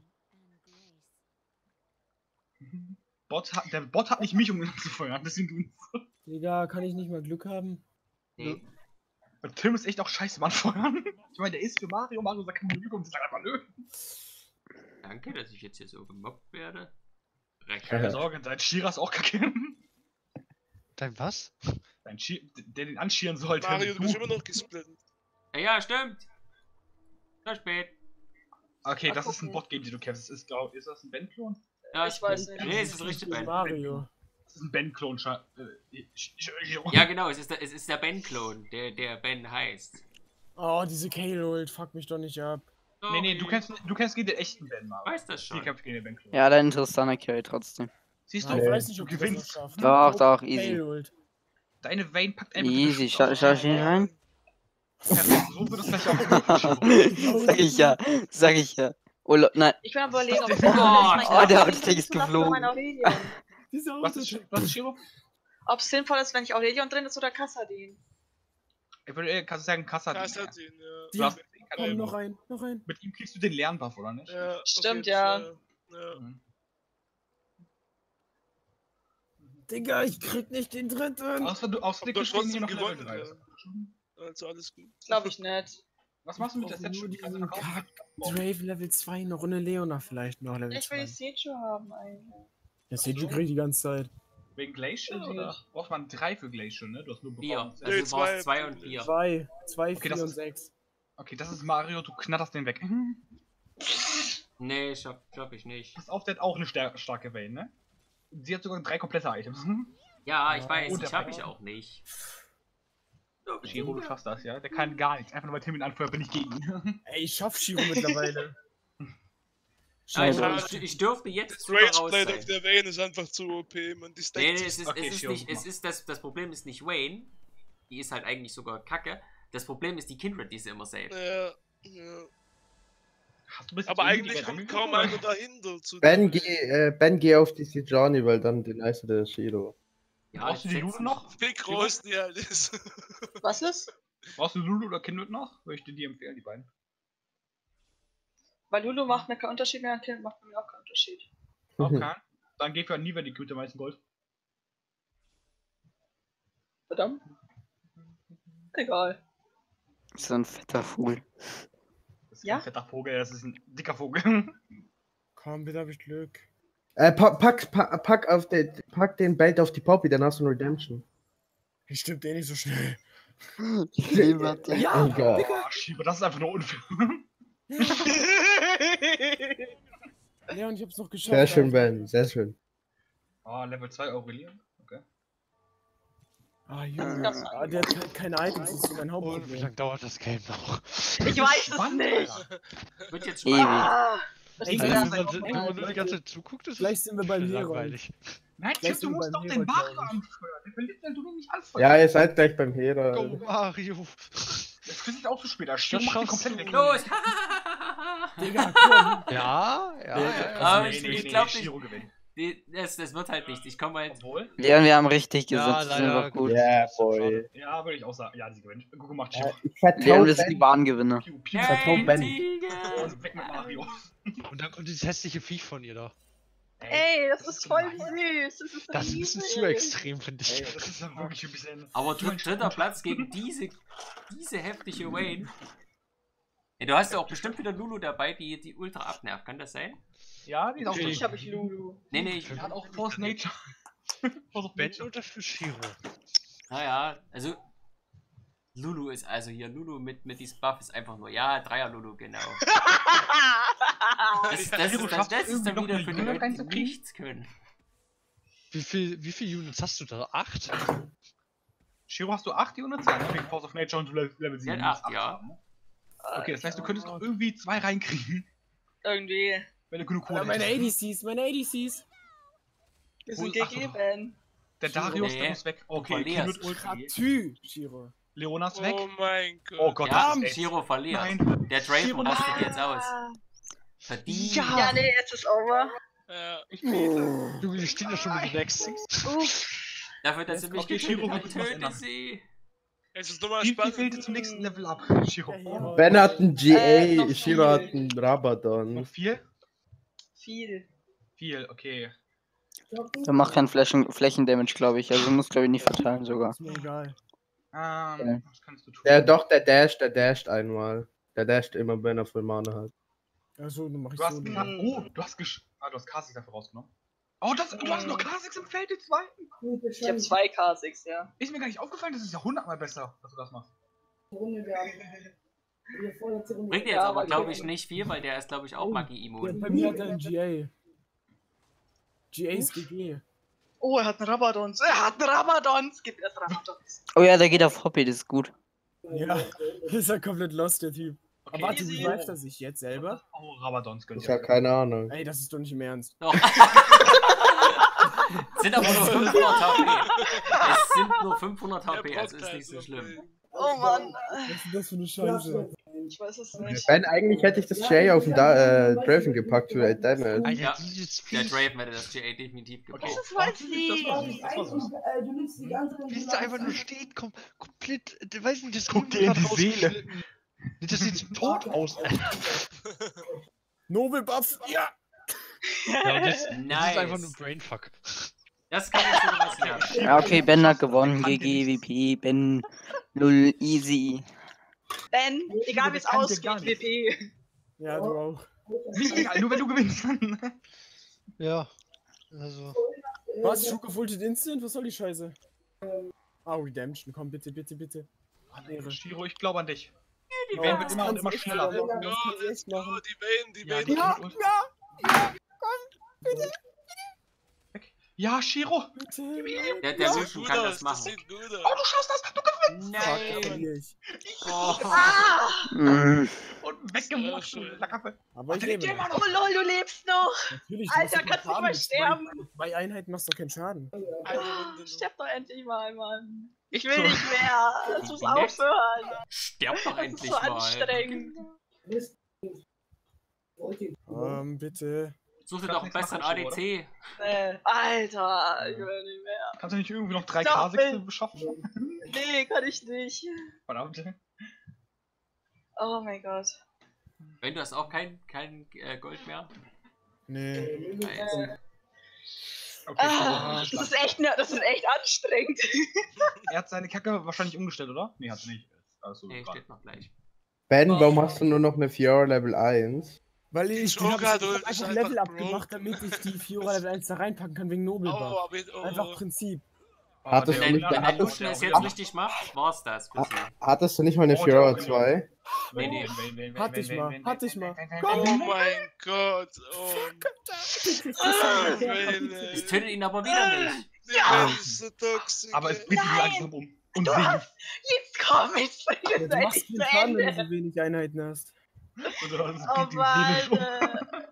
Speaker 4: Bot hat, der Bot hat nicht mich, um ihn zu feuern, deswegen du.
Speaker 8: Digga, kann ich nicht mal Glück haben?
Speaker 2: Nee.
Speaker 4: Und Tim ist echt auch scheiße, Mann, feuern. Ich meine, der ist für Mario, Mario sagt kein Glück und sie sagt einfach nö.
Speaker 2: Danke, dass ich jetzt hier so gemobbt werde. Recht.
Speaker 4: Keine Sorge, dein Schierer ist auch kacke.
Speaker 1: Dein was?
Speaker 4: Dein Schier, der den anschieren sollte.
Speaker 6: Mario, du bist immer noch gesplittet.
Speaker 2: Ja, ja, stimmt. So spät.
Speaker 4: Okay,
Speaker 3: Mal
Speaker 4: das ist ein
Speaker 3: gucken.
Speaker 4: Bot, gegen den du kämpfst. Ist, glaub, ist das ein Ben-Klon?
Speaker 2: Ja,
Speaker 3: Ich weiß nicht.
Speaker 2: Nee, es ist richtig Ben.
Speaker 8: Mario.
Speaker 4: Das ist ein Ben-Klon, Scha- äh, Sch- Sch-
Speaker 2: Ja, genau, es ist der, es ist der Ben-Klon, der, der Ben heißt.
Speaker 8: Oh, diese Kale-Ult, fuck mich doch nicht ab.
Speaker 4: Nee, nee, du kennst, du kennst gegen den echten Ben mal.
Speaker 2: Weiß das schon.
Speaker 4: Ich kämpfe gegen den Ben Clover.
Speaker 7: Ja, der interessanter Carry trotzdem.
Speaker 4: Siehst
Speaker 8: Ja,
Speaker 4: du,
Speaker 8: ich weiß nicht,
Speaker 4: du
Speaker 8: ob du das noch
Speaker 4: gewinnst.
Speaker 8: schaffst.
Speaker 7: Doch, doch, easy.
Speaker 8: Failed.
Speaker 4: Deine Vayne packt einfach...
Speaker 7: Easy, schau, schau ich ihn rein?
Speaker 4: Perfekt, so wird es gleich auch.
Speaker 7: Sag ich ja, sag ich ja. Oh, lo- nein.
Speaker 3: Ich bin am überlegen, ob
Speaker 4: Oh,
Speaker 3: es sinnvoll ist, wenn
Speaker 7: oh,
Speaker 3: ich
Speaker 7: der
Speaker 3: Aurelion
Speaker 7: Outtake ist
Speaker 3: drin lasse
Speaker 7: geflogen.
Speaker 3: oder mein Aurelion.
Speaker 8: Dieser
Speaker 4: Was ist, was ist Shiro?
Speaker 3: Ob es sinnvoll ist, wenn ich Aurelion drin ist oder Kassadin.
Speaker 4: Ich würde eher kannst du sagen, Kassadin.
Speaker 6: Kassadin, ja.
Speaker 4: Du hast,
Speaker 8: Komm, noch ein, noch ein.
Speaker 4: mit ihm kriegst du den Lernbuff, oder nicht?
Speaker 6: Ja, auf
Speaker 3: Stimmt,
Speaker 6: jeden
Speaker 3: ja.
Speaker 6: Fall. Ja.
Speaker 4: Mhm.
Speaker 8: Digga, ich krieg nicht den dritten.
Speaker 4: Außer du außer
Speaker 6: Hab
Speaker 4: du
Speaker 6: doch
Speaker 4: kriegst du hier
Speaker 6: trotzdem
Speaker 4: noch Level
Speaker 6: gewonnen,
Speaker 4: drei.
Speaker 6: ja. Also alles gut.
Speaker 3: Glaube ich nicht.
Speaker 4: Was machst du mit der
Speaker 8: Ich
Speaker 4: Set
Speaker 8: brauch
Speaker 4: schon?
Speaker 8: nur
Speaker 4: Kannst du
Speaker 8: diesen
Speaker 4: verkaufen?
Speaker 8: Kack Drave Level zwei, noch eine Leona vielleicht noch Level
Speaker 3: Ich will die
Speaker 8: zwei.
Speaker 3: Seju haben eigentlich.
Speaker 8: Ja, Seju krieg ich die ganze Zeit.
Speaker 4: Wegen Glacial oder? Braucht man drei für Glacial, ne? Du hast nur
Speaker 2: Vier.
Speaker 4: bekommen.
Speaker 2: Also
Speaker 6: Nee,
Speaker 2: du
Speaker 6: zwei
Speaker 2: brauchst zwei und
Speaker 6: Punkte.
Speaker 2: vier.
Speaker 8: Zwei, zwei,
Speaker 4: Okay,
Speaker 8: vier
Speaker 4: das
Speaker 8: und
Speaker 4: ist-
Speaker 8: sechs.
Speaker 4: Okay, das ist Mario, du knatterst den weg.
Speaker 2: Nee, schaff, schaff ich nicht.
Speaker 4: Pass auf, der hat auch eine star starke Vayne, ne? Sie hat sogar drei komplette Items.
Speaker 2: Ja, ich
Speaker 8: Ja,
Speaker 2: weiß,
Speaker 4: und der
Speaker 2: ich hab
Speaker 4: Vayne.
Speaker 2: ich auch nicht.
Speaker 4: Shiro, du schaffst das, ja? Der kann gar nichts. Einfach nur, weil Tim ihn anfeuert, bin ich gegen ihn.
Speaker 8: Ey, ich schaff Shiro mittlerweile.
Speaker 2: Nein,
Speaker 7: Schade.
Speaker 2: ich, ich dürfte jetzt
Speaker 6: Das
Speaker 2: sogar raus
Speaker 6: Rageblade
Speaker 2: sein.
Speaker 6: auf der Vayne ist einfach zu O P, man. Die
Speaker 2: Nee,
Speaker 6: stackt
Speaker 2: nee,
Speaker 6: sich.
Speaker 2: es ist,
Speaker 4: Okay,
Speaker 2: es ist
Speaker 4: Shiro,
Speaker 2: nicht,
Speaker 4: guck
Speaker 2: es
Speaker 4: mal.
Speaker 2: ist das, das Problem ist nicht Wayne. Die ist halt eigentlich sogar kacke. Das Problem ist die Kindred, die sie immer saved.
Speaker 6: Ja, ja.
Speaker 4: Hast du bis
Speaker 6: Aber
Speaker 4: jetzt
Speaker 6: eigentlich
Speaker 4: irgendwie
Speaker 6: kommt
Speaker 4: angegriffen,
Speaker 6: kaum
Speaker 4: oder?
Speaker 6: einer dahinter. Zu
Speaker 5: Ben,
Speaker 6: dem-
Speaker 5: geh, äh, Ben, geh auf die Sejuani, weil dann den Eis der Shiro.
Speaker 2: Ja,
Speaker 4: Brauchst du die
Speaker 2: ich
Speaker 4: Lulu
Speaker 2: setz-
Speaker 4: noch?
Speaker 6: Wie groß die halt ist.
Speaker 3: Was ist?
Speaker 4: Brauchst du Lulu oder Kindred noch? Würde ich dir die empfehlen, die beiden.
Speaker 3: Weil Lulu macht mir keinen Unterschied mehr, und Kind macht mir auch keinen Unterschied.
Speaker 4: Okay. Dann geh für Niva die Güte am meisten Gold.
Speaker 3: Verdammt. Egal.
Speaker 7: So ein fetter Vogel.
Speaker 4: Das ist
Speaker 3: Ja?
Speaker 4: kein fetter Vogel, das ist ein dicker Vogel.
Speaker 8: Komm, bitte hab ich Glück.
Speaker 5: Äh, pack, pack, pack, pack, auf den, pack den Belt auf die Poppy, dann hast du ein Redemption.
Speaker 8: Ich stimmt eh nicht so schnell.
Speaker 7: Ich liebe dich.
Speaker 8: Ja,
Speaker 5: Egal.
Speaker 4: Boah, Schieber, das ist einfach nur unfair.
Speaker 8: Leon, ich hab's noch geschafft.
Speaker 5: Sehr schön,
Speaker 8: Alter.
Speaker 5: Ben, sehr schön.
Speaker 4: Oh, Level zwei Aurelion. Okay.
Speaker 8: Ah, Junge.
Speaker 3: Das-
Speaker 8: Ah, der hat ke- keine Items, das ist so mein
Speaker 1: Und wie
Speaker 8: Hauptproblem.
Speaker 1: lange dauert das Game noch?
Speaker 3: Ich weiß es
Speaker 4: Spannend,
Speaker 3: nicht.
Speaker 4: Alter.
Speaker 2: Wird jetzt
Speaker 7: Ewig.
Speaker 2: spannend.
Speaker 3: Ah, das
Speaker 8: Ey,
Speaker 3: ist
Speaker 1: Also,
Speaker 8: Ja,
Speaker 1: wenn,
Speaker 3: wieder
Speaker 1: man,
Speaker 3: sein
Speaker 1: wenn man nur die ganze Zeit zuguckt, ist
Speaker 8: Vielleicht
Speaker 1: es
Speaker 8: sind wir beim Herold.
Speaker 1: langweilig.
Speaker 4: Nein,
Speaker 8: Vielleicht
Speaker 4: Tim, du
Speaker 8: sind wir
Speaker 4: musst
Speaker 8: beim
Speaker 4: doch den
Speaker 8: Hero,
Speaker 4: Mario
Speaker 8: glaub ich.
Speaker 4: anfeuern. Der verliert, wenn du den nicht anfeuerst.
Speaker 5: Ja, ihr seid gleich beim
Speaker 1: Go
Speaker 5: Hero.
Speaker 1: Mario!
Speaker 4: Das ist auch zu spät. Der Schirm
Speaker 1: Das
Speaker 4: macht den
Speaker 1: schaffst
Speaker 4: komplett
Speaker 1: du.
Speaker 4: weg.
Speaker 2: Los!
Speaker 8: Digga, komm.
Speaker 1: Ja, ja, ja. ja.
Speaker 2: Aber
Speaker 4: Nee,
Speaker 2: ich,
Speaker 4: nee,
Speaker 2: ich
Speaker 4: nee,
Speaker 2: glaube
Speaker 4: Shiro
Speaker 2: nicht.
Speaker 4: gewinnt.
Speaker 2: Die, das, das wird halt nicht. Ich komme halt.
Speaker 4: Obwohl?
Speaker 7: Leon, wir haben richtig
Speaker 1: Ja,
Speaker 7: gesetzt. Das ist
Speaker 1: leider.
Speaker 7: einfach gut.
Speaker 5: Yeah, boy.
Speaker 4: Ja, würde ich auch sagen. Ja, sie gewinnt. Guck mal,
Speaker 5: Äh,
Speaker 4: Shiro.
Speaker 5: ich vertraue
Speaker 7: Leon, wir sind die
Speaker 5: Ben.
Speaker 7: Bahngewinner.
Speaker 4: Piu, piu.
Speaker 5: Vertrau Ben.
Speaker 2: Tiger!
Speaker 4: Und weg mit Mario.
Speaker 1: Und dann kommt dieses hässliche Viech von ihr da.
Speaker 3: Ey, das ist voll
Speaker 4: gemein.
Speaker 3: süß. Das ist
Speaker 1: Das ist ein bisschen
Speaker 3: riesig.
Speaker 1: zu extrem, finde ich.
Speaker 4: Ey, das ist dann wirklich ein bisschen...
Speaker 2: Aber dr dritter Platz gegen diese, diese heftige Wayne. Ey, du hast ja auch bestimmt wieder Lulu dabei, die die ultra abnervt. Kann das sein?
Speaker 4: Ja, die ist auch
Speaker 1: Okay.
Speaker 3: Natürlich habe ich Lulu.
Speaker 2: Nee, nee, ich.
Speaker 4: Die hat auch Force Nature. Force of
Speaker 1: Ben
Speaker 4: Nature.
Speaker 1: oder für Shiro?
Speaker 2: Naja, also. Lulu ist also hier. Lulu mit, mit diesem Buff ist einfach nur. Ja, Dreier Lulu, genau. Das, das,
Speaker 4: Shiro,
Speaker 2: ist, das,
Speaker 4: schaffst du
Speaker 2: das ist dann
Speaker 4: irgendwie
Speaker 2: wieder
Speaker 4: noch
Speaker 2: für die
Speaker 4: eine Luna
Speaker 2: Leute, die
Speaker 4: reinzukriegen?
Speaker 2: nichts können.
Speaker 1: Wie viel, wie viele Units hast du da? Acht?
Speaker 4: Shiro, hast du acht Units? Ja, ne? Wegen Force of Nature und du Level Level sieben.
Speaker 2: hat acht,
Speaker 4: musst
Speaker 2: ja.
Speaker 4: haben, ne? Okay, das heißt, du könntest noch irgendwie zwei reinkriegen,
Speaker 3: Irgendwie.
Speaker 4: wenn du genug Kohle
Speaker 8: Ja, meine A
Speaker 4: hättest.
Speaker 8: D Cs, meine A D Cs.
Speaker 3: Wir sind
Speaker 4: Cool, ach,
Speaker 3: gegeben.
Speaker 4: Der Darius,
Speaker 2: Nee,
Speaker 4: der muss weg. Okay,
Speaker 2: verlierst.
Speaker 4: Kindred Ultra.
Speaker 8: Tü, Shiro.
Speaker 4: Leona ist weg.
Speaker 6: Oh mein Gott.
Speaker 4: Oh Gott,
Speaker 2: Ja,
Speaker 4: das ist echt...
Speaker 2: Shiro verliert.
Speaker 4: Nein.
Speaker 2: Der Draven
Speaker 4: Shiro,
Speaker 2: rastet
Speaker 4: nein.
Speaker 2: jetzt aus. Verdient.
Speaker 3: Ja, nee, jetzt ist over.
Speaker 6: Ja.
Speaker 4: Ich bete.
Speaker 1: Du, wir stehen ja schon mit den Nexten.
Speaker 2: Dafür, dass sie mich
Speaker 4: Okay,
Speaker 2: getötet
Speaker 4: Shiro,
Speaker 2: hat,
Speaker 4: ich muss
Speaker 2: töte
Speaker 4: ändern.
Speaker 2: sie.
Speaker 6: Es ist nochmal
Speaker 4: Wie viel
Speaker 6: spannend.
Speaker 4: fehlt dir zum nächsten Level ab, Shiro?
Speaker 8: Der Hero.
Speaker 5: Ben hat einen G A,
Speaker 3: Äh, noch
Speaker 5: Shiro
Speaker 3: viel.
Speaker 5: hat einen Rabadon.
Speaker 4: Noch vier?
Speaker 3: Viel.
Speaker 4: Viel, okay.
Speaker 7: Der macht keinen Flächen Flächendamage, glaube ich. Also muss, glaube ich, nicht verteilen sogar.
Speaker 8: Ist mir egal.
Speaker 4: Ähm, was kannst du tun?
Speaker 5: Der doch, der dasht, der dasht einmal. Der dasht immer, wenn er voll Mana hat.
Speaker 8: Achso, dann mach ich
Speaker 4: Du hast
Speaker 8: so.
Speaker 4: knapp, oh, du hast gesch... Ah, du hast K sechs dafür rausgenommen. Oh, das, du hast noch K sechs im Feld, den zweiten?
Speaker 3: Ich habe zwei K sechs, ja.
Speaker 4: Ist mir gar nicht aufgefallen, das ist ja hundertmal besser, dass du das machst.
Speaker 2: Bringt dir jetzt
Speaker 3: Ja,
Speaker 2: aber,
Speaker 3: aber
Speaker 2: glaube
Speaker 3: ich-
Speaker 2: ich, nicht viel, weil der ist, glaube ich, auch
Speaker 8: Ja,
Speaker 2: Magie-immun.
Speaker 8: bei mir hat er einen G A. G A ist G G.
Speaker 3: Oh, er hat einen Rabadons. Er hat einen Rabadons. Gib mir das Rabadons.
Speaker 7: Oh ja, der geht auf Hoppy, das ist gut.
Speaker 8: Ja, ist er komplett lost, der Typ. Aber warte,
Speaker 3: easy.
Speaker 8: revived er sich jetzt selber?
Speaker 4: Oh, Rabadons gönnt
Speaker 5: Ich habe keine Ahnung.
Speaker 8: Ey, das ist doch nicht im Ernst.
Speaker 2: Doch. Sind aber nur fünfhundert H P. Es sind nur fünfhundert H
Speaker 6: Der
Speaker 2: P,
Speaker 6: braucht
Speaker 2: also ist
Speaker 6: halt
Speaker 2: nicht so
Speaker 6: noch
Speaker 2: schlimm.
Speaker 6: viel.
Speaker 3: Oh Mann.
Speaker 8: Was ist das für eine Scheiße?
Speaker 3: Ich weiß es nicht.
Speaker 5: Ben, eigentlich hätte ich das Jay auf den da äh, Draven gepackt für eight Damage.
Speaker 1: Alter,
Speaker 2: Ja,
Speaker 1: dieses
Speaker 2: Der
Speaker 1: Viech.
Speaker 2: Draven hätte das G A definitiv
Speaker 3: Das
Speaker 2: gebraucht.
Speaker 3: ist voll
Speaker 4: Das war
Speaker 3: lieb.
Speaker 4: süß, das war süß.
Speaker 1: Wie es da einfach nur steht, kom komplett, äh, weiß nicht, das
Speaker 4: Guck dir in die Seele.
Speaker 1: rausgeschnitten. Das sieht so tot aus.
Speaker 8: Novel Buff, ja!
Speaker 1: Ja, und das, das
Speaker 2: Nice.
Speaker 1: ist einfach nur Brainfuck.
Speaker 2: Das kann ich sogar was lernen.
Speaker 7: Ja, okay, Ben hat gewonnen. G G, V P, Ben, null, easy.
Speaker 3: Ben, egal wie es
Speaker 4: das kann dir gar
Speaker 3: ausgeht, W P.
Speaker 8: Ja, du auch.
Speaker 4: Nicht egal, nur wenn du gewinnst.
Speaker 1: Ja. Also.
Speaker 8: Was? Schuke Fulted Instant? Was soll die Scheiße? Ah, Redemption, komm bitte, bitte, bitte.
Speaker 4: Shiro, ich glaube an dich. Die
Speaker 8: Oh,
Speaker 4: Vayne wird
Speaker 8: das
Speaker 4: immer und
Speaker 8: kannst
Speaker 4: immer
Speaker 8: du echt
Speaker 4: schneller.
Speaker 8: machen,
Speaker 6: Go,
Speaker 8: das kannst du
Speaker 6: let's
Speaker 8: echt
Speaker 6: go,
Speaker 8: machen.
Speaker 6: die Vayne, die
Speaker 4: Ja,
Speaker 6: Vayne.
Speaker 4: die
Speaker 8: Ja,
Speaker 4: Vayne-
Speaker 8: ja,
Speaker 4: Ja, Shiro!
Speaker 8: bitte.
Speaker 2: Der, der
Speaker 6: Sieht
Speaker 2: Lucian
Speaker 6: gut
Speaker 2: kann
Speaker 6: aus,
Speaker 2: das
Speaker 6: das
Speaker 2: machen.
Speaker 6: sieht gut
Speaker 4: Oh,
Speaker 6: aus.
Speaker 4: du schaffst das! Du gewinnst!
Speaker 8: Fuck,
Speaker 2: Nein!
Speaker 8: verlier ich.
Speaker 2: Oh.
Speaker 3: Ah!
Speaker 7: Mm.
Speaker 4: Und weggemacht,
Speaker 6: Sehr
Speaker 4: du
Speaker 6: schön.
Speaker 4: Lackappe.
Speaker 8: Aber ich
Speaker 4: Warte,
Speaker 8: lebe
Speaker 4: der
Speaker 8: noch.
Speaker 4: immer
Speaker 3: Oh lol, du lebst noch.
Speaker 8: Natürlich, du
Speaker 3: Alter,
Speaker 8: machst doch
Speaker 3: kannst du
Speaker 8: Schaden
Speaker 3: mal
Speaker 8: mit zwei-
Speaker 3: sterben?
Speaker 8: Zwei Einheiten machst doch keinen Schaden.
Speaker 6: Eine
Speaker 3: Ah,
Speaker 6: Runde noch.
Speaker 3: Sterb doch endlich mal, Mann. Ich will
Speaker 4: So.
Speaker 3: nicht mehr. Es muss
Speaker 2: Wie nett.
Speaker 3: aufhören.
Speaker 2: Sterb doch
Speaker 3: Das ist
Speaker 2: endlich
Speaker 3: so
Speaker 2: mal.
Speaker 3: anstrengend.
Speaker 8: Ähm, bitte.
Speaker 2: Such dir
Speaker 4: Kannst
Speaker 2: doch einen
Speaker 4: nichts
Speaker 2: besseren
Speaker 4: machen,
Speaker 2: A D C.
Speaker 3: Nee. Alter, ich will nicht mehr.
Speaker 4: Kannst du nicht irgendwie noch drei
Speaker 3: Stop
Speaker 4: K-Sechse
Speaker 3: it.
Speaker 4: beschaffen?
Speaker 3: Nee, kann ich nicht.
Speaker 4: Verdammt.
Speaker 3: Oh mein Gott.
Speaker 2: Wenn du hast auch kein, kein äh, Gold mehr.
Speaker 8: Nee.
Speaker 2: Nice.
Speaker 3: Äh,
Speaker 4: Okay,
Speaker 3: ah,
Speaker 4: Shiro,
Speaker 3: das ist echt, ne, das ist echt anstrengend.
Speaker 4: er hat seine Kacke wahrscheinlich umgestellt, oder? Nee, hat er nicht. Alles so
Speaker 2: Nee,
Speaker 4: gerade.
Speaker 2: steht noch gleich.
Speaker 5: Ben, warum hast du nur noch eine Fiora Level eins?
Speaker 8: Weil ich,
Speaker 6: Joker,
Speaker 8: ich hab
Speaker 6: du,
Speaker 8: einfach
Speaker 6: ist
Speaker 8: Level
Speaker 6: einfach
Speaker 8: up gemacht, damit ich die Fiora Level eins da reinpacken kann wegen Nobel
Speaker 6: Oh,
Speaker 8: Buff.
Speaker 6: aber, oh,
Speaker 8: Einfach Prinzip.
Speaker 5: Hattest du
Speaker 2: Wenn,
Speaker 5: nicht
Speaker 2: wenn der
Speaker 5: hattest,
Speaker 2: Lucian es jetzt richtig macht, war's das für sie.
Speaker 5: hattest du nicht mal eine
Speaker 4: Oh,
Speaker 5: Fiora
Speaker 4: Joker.
Speaker 5: zwei?
Speaker 2: Nee, nee.
Speaker 8: Hatte ich mal, hatte ich mal.
Speaker 6: oh mein Gott. Oh. Ah, Vayne.
Speaker 2: Es tötet ihn aber wieder nicht.
Speaker 6: Die Vayne ist so toxisch.
Speaker 4: Aber es bringt ihn
Speaker 3: Nein.
Speaker 4: langsam um. Und
Speaker 3: Du
Speaker 4: singt.
Speaker 3: hast, jetzt komm, jetzt bring
Speaker 8: Ja,
Speaker 3: es
Speaker 8: du machst
Speaker 3: endlich
Speaker 8: keinen
Speaker 3: zu
Speaker 8: Schaden, wenn du
Speaker 3: Ende.
Speaker 8: so wenig Einheiten hast.
Speaker 4: Und dann
Speaker 3: Oh
Speaker 4: bringt ihn seelisch um.
Speaker 3: Mann.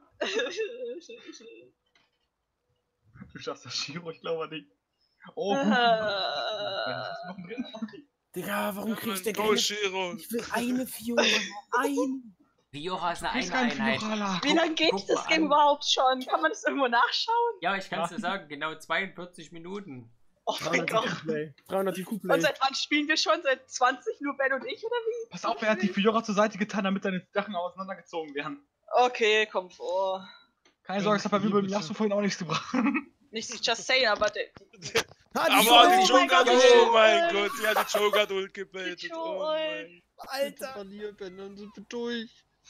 Speaker 4: Du schaffst das, Shiro, ich glaube nicht. Oh, gut.
Speaker 3: Ah.
Speaker 4: Was ist noch drin?
Speaker 8: Digga, warum krieg ich denn
Speaker 6: Go,
Speaker 8: keine...
Speaker 6: Shiro.
Speaker 8: Ich will eine Fiora, ein.
Speaker 2: Fiora ist eine
Speaker 4: Ist
Speaker 2: eine
Speaker 4: kein
Speaker 2: Einheit.
Speaker 4: Fiorala.
Speaker 3: Wie lange geht
Speaker 2: guck
Speaker 3: das
Speaker 2: mal
Speaker 3: Game
Speaker 2: an.
Speaker 3: überhaupt schon? Kann man das irgendwo nachschauen?
Speaker 2: Ja, ich kann es
Speaker 4: Ja.
Speaker 2: dir sagen, genau zweiundvierzig Minuten.
Speaker 3: Oh mein
Speaker 8: dreihundert
Speaker 3: Gott.
Speaker 8: I Q-Play. dreihundert I
Speaker 3: Und
Speaker 8: Q-Play.
Speaker 3: seit wann spielen wir schon? Seit zwanzig, nur Ben und ich, oder wie?
Speaker 4: Pass auf, er hat die Fiora zur Seite getan, damit seine Sachen auseinandergezogen werden.
Speaker 3: Okay, komm vor.
Speaker 4: Keine Sorge, das hat bei mir beim Yasuo vorhin auch nichts gebracht.
Speaker 3: Nicht just saying, aber der,
Speaker 8: Ha, die
Speaker 6: Aber
Speaker 8: Fiora-
Speaker 6: die
Speaker 3: Oh mein
Speaker 6: Joker,
Speaker 3: Gott,
Speaker 6: oh
Speaker 3: die
Speaker 6: mein
Speaker 3: Joker.
Speaker 6: Gott, die hat die Joker durchgebetet.
Speaker 3: Die
Speaker 6: Oh
Speaker 3: Joker.
Speaker 6: mein.
Speaker 8: Alter.
Speaker 1: Verlieren, Ben, dann sind wir durch.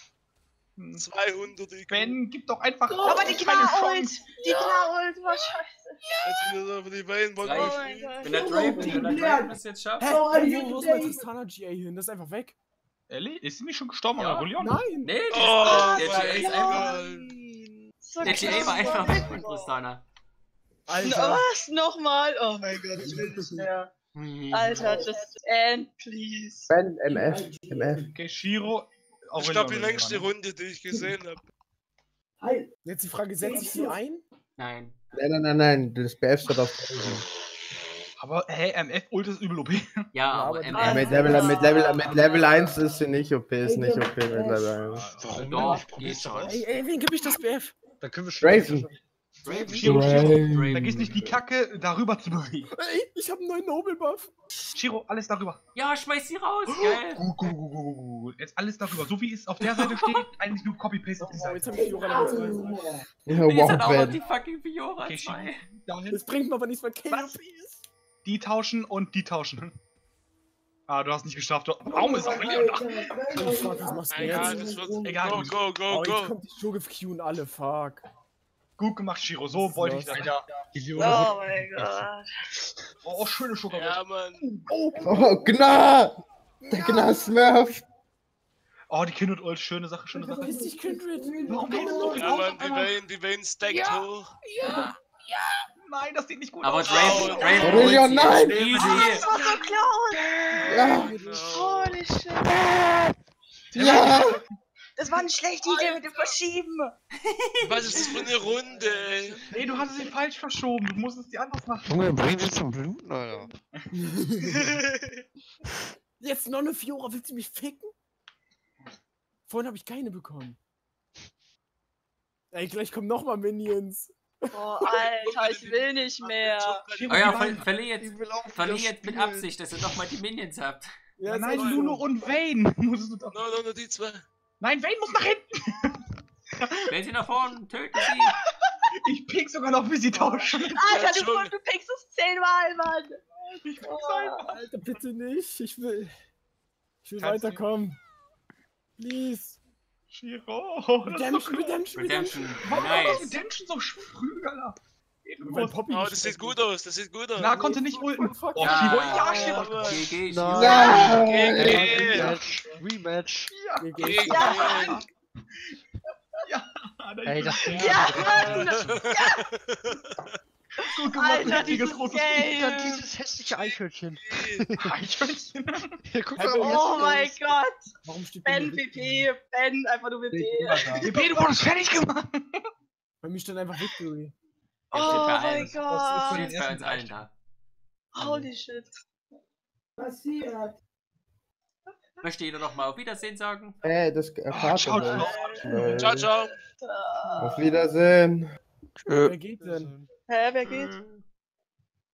Speaker 6: zweihundert I Q.
Speaker 4: Ben, gib doch einfach
Speaker 3: aber die
Speaker 4: keine
Speaker 3: Gnar-Ult!
Speaker 4: Chance.
Speaker 3: Die Gnar-Ult war scheiße.
Speaker 6: Jetzt wieder aber die Vayne wollen
Speaker 2: Gleich.
Speaker 3: Oh mein
Speaker 6: wir
Speaker 3: Gott.
Speaker 2: Wenn der Draven, wenn der Draven es jetzt schafft.
Speaker 8: Hä? Wo, wo ist mein Tristana G A hin? Das ist einfach weg.
Speaker 4: Ellie, ist sie nicht schon gestorben,
Speaker 2: Ja.
Speaker 4: oder Rolion?
Speaker 8: Nein.
Speaker 2: Nee,
Speaker 6: Oh,
Speaker 2: der, der G A ist
Speaker 6: mein
Speaker 2: einfach.
Speaker 6: Gott.
Speaker 3: So
Speaker 2: Der G A war einfach weg von Tristana.
Speaker 8: Alter.
Speaker 3: Was? Nochmal? Oh mein Gott, ich will nicht mehr. Alter, just end, please.
Speaker 5: Ben, M F, M F.
Speaker 4: Okay, Shiro. Auch
Speaker 6: Ich
Speaker 4: wenn
Speaker 6: glaube,
Speaker 4: du
Speaker 6: die
Speaker 4: noch
Speaker 6: längste
Speaker 4: nicht dran
Speaker 6: Runde, die ich gesehen habe.
Speaker 8: Jetzt die Frage, setze ich sie ein?
Speaker 2: Nein.
Speaker 5: Nein, nein, nein, nein, das B F steht auf Draven.
Speaker 4: bist. Aber hey, M F Ult ist übel O P.
Speaker 2: Ja,
Speaker 8: aber
Speaker 2: aber
Speaker 8: die-
Speaker 2: M
Speaker 5: Ja,
Speaker 2: F.
Speaker 5: mit, Level, mit, Level, mit Level eins ist sie nicht O P, ist nicht O P mit Level eins.
Speaker 1: Warum
Speaker 2: Doch,
Speaker 1: denn?
Speaker 2: geht schon.
Speaker 8: Ey, ey, wen gib ich das B F?
Speaker 1: Da können wir schon.
Speaker 5: Draven.
Speaker 2: Draven.
Speaker 4: Shiro, Shiro.
Speaker 5: Draven.
Speaker 4: Vergiss nicht die Kacke darüber zu bewegen.
Speaker 8: Ey, ich hab einen neuen Nobel Buff.
Speaker 4: Shiro, alles darüber.
Speaker 2: Ja, schmeiß sie raus, geil.
Speaker 4: Gut, gut, gut, gut, gut. Jetzt alles darüber. So wie es auf der Seite steht, eigentlich nur Copy-Paste auf die
Speaker 8: Oh, jetzt
Speaker 4: Seite.
Speaker 8: hab ich Fiora Level zwei.
Speaker 5: Ja,
Speaker 2: Jetzt hat
Speaker 5: wow,
Speaker 2: auch noch
Speaker 5: Ben.
Speaker 2: die fucking Fiora
Speaker 4: Okay, Shiro.
Speaker 2: zwei.
Speaker 4: Dahin.
Speaker 8: Das bringt mir aber nichts, weil K O P ist.
Speaker 4: Die tauschen und die tauschen. Ah, du hast nicht geschafft. Warum ist Aurelion da?
Speaker 8: Oh fuck, was machst du
Speaker 6: Egal,
Speaker 8: jetzt?
Speaker 6: das wird.
Speaker 4: Egal,
Speaker 6: Go,
Speaker 4: gut.
Speaker 6: go, go,
Speaker 8: Oh, jetzt
Speaker 6: go.
Speaker 8: kommt die Shogif Q und alle, fuck.
Speaker 4: Gut gemacht, Shiro. So wollte ich das.
Speaker 1: Die Leone
Speaker 3: Oh mein Gott.
Speaker 4: Oh, schöne Schokolade.
Speaker 6: Ja, Mann.
Speaker 5: Oh, Gnar! Der Gnar Smurf!
Speaker 4: Oh, die Kindred Ult. Schöne Sache, schöne Sache.
Speaker 8: Verpiss dich, Kindred.
Speaker 4: Warum geht das so
Speaker 6: Ja, Mann, die Vayne, die Vayne stackt hoch.
Speaker 4: Nein, das sieht nicht gut
Speaker 2: Aber
Speaker 4: aus.
Speaker 2: Draven,
Speaker 6: Oh,
Speaker 2: Draven,
Speaker 5: Aurelion,
Speaker 2: holt sie.
Speaker 5: nein!
Speaker 2: Easy.
Speaker 3: Das war so close.
Speaker 5: Ja!
Speaker 6: No.
Speaker 3: Holy shit.
Speaker 7: Ja!
Speaker 3: Das war eine schlechte Idee mit dem Verschieben.
Speaker 6: Was ist das für eine Runde, ey?
Speaker 4: Nee, du hast sie falsch verschoben. Du musstest die anders machen.
Speaker 7: Junge, bring sie zum Bluten, Alter.
Speaker 8: Jetzt noch eine Fiora, willst du mich ficken? Vorhin habe ich keine bekommen. Ey, gleich kommen nochmal Minions.
Speaker 3: Oh, Alter, ich will nicht mehr.
Speaker 2: Oh ja, ver verliert, verliert mit Absicht, dass ihr nochmal die Minions habt.
Speaker 8: Ja,
Speaker 4: Nein,
Speaker 8: ist
Speaker 4: Lulu und Vayne musst du doch.
Speaker 6: No, no, no, die zwei.
Speaker 4: Nein, Vayne muss nach hinten.
Speaker 2: Wenn sie nach vorne, töten sie.
Speaker 4: Ich pick sogar noch, wie sie tauschen.
Speaker 3: Alter, du,
Speaker 6: Entschuldigung.
Speaker 3: du pickst es zehnmal, Mann.
Speaker 4: Ich pick's
Speaker 3: Oh.
Speaker 4: einfach.
Speaker 8: Alter, bitte nicht. Ich will. Ich will
Speaker 4: Kannst du-
Speaker 8: weiterkommen. Please.
Speaker 4: Shiro. das ist so
Speaker 8: Redemption,
Speaker 4: cool.
Speaker 8: Redemption, Redemption.
Speaker 2: Redemption,
Speaker 4: Warum war das
Speaker 2: nice.
Speaker 4: Redemption so früh, Alter?
Speaker 8: Weil Poppy
Speaker 6: Oh,
Speaker 8: nicht
Speaker 6: das sieht
Speaker 8: weg
Speaker 6: gut
Speaker 8: ist.
Speaker 6: aus, das sieht gut aus.
Speaker 4: Na, konnte nicht ulten.
Speaker 8: Fuck, fuck.
Speaker 4: Oh,
Speaker 2: Ja.
Speaker 4: Shiro, ja, Shiro.
Speaker 6: aber-
Speaker 2: G G,
Speaker 5: Nein.
Speaker 6: G G.
Speaker 1: Rematch. Rematch.
Speaker 4: Ja,
Speaker 8: G G.
Speaker 6: G G.
Speaker 3: Ja.
Speaker 4: ja.
Speaker 1: Ey, das Ding
Speaker 3: Ja, Mann.
Speaker 4: gut gemacht,
Speaker 3: Alter,
Speaker 4: richtiges
Speaker 3: dieses
Speaker 4: großes
Speaker 3: Game.
Speaker 1: Ja, dieses hässliche Eichhörnchen.
Speaker 4: Eichhörnchen.
Speaker 1: Ja, guck
Speaker 8: Hey,
Speaker 1: mal,
Speaker 8: wer-
Speaker 3: Oh mein Gott.
Speaker 8: Warum steht
Speaker 3: Ben,
Speaker 8: bei mir
Speaker 3: W P, Ben, einfach nur W P.
Speaker 4: B B, du wurdest fertig gemacht.
Speaker 8: Bei mir stand einfach Victory.
Speaker 3: Oh
Speaker 2: Jetzt steht bei
Speaker 3: mein
Speaker 2: allen-
Speaker 3: Gott.
Speaker 2: steht bei uns allen da.
Speaker 3: Holy shit.
Speaker 5: Passiert.
Speaker 2: Möchte jeder nochmal auf Wiedersehen sagen?
Speaker 5: Äh, das äh, Vater
Speaker 4: ciao,
Speaker 5: ist-
Speaker 3: Äh,
Speaker 6: Ciao, ciao.
Speaker 5: Auf Wiedersehen.
Speaker 7: Tschö.
Speaker 8: Wer geht denn?
Speaker 3: Hä, wer geht?
Speaker 2: Hm.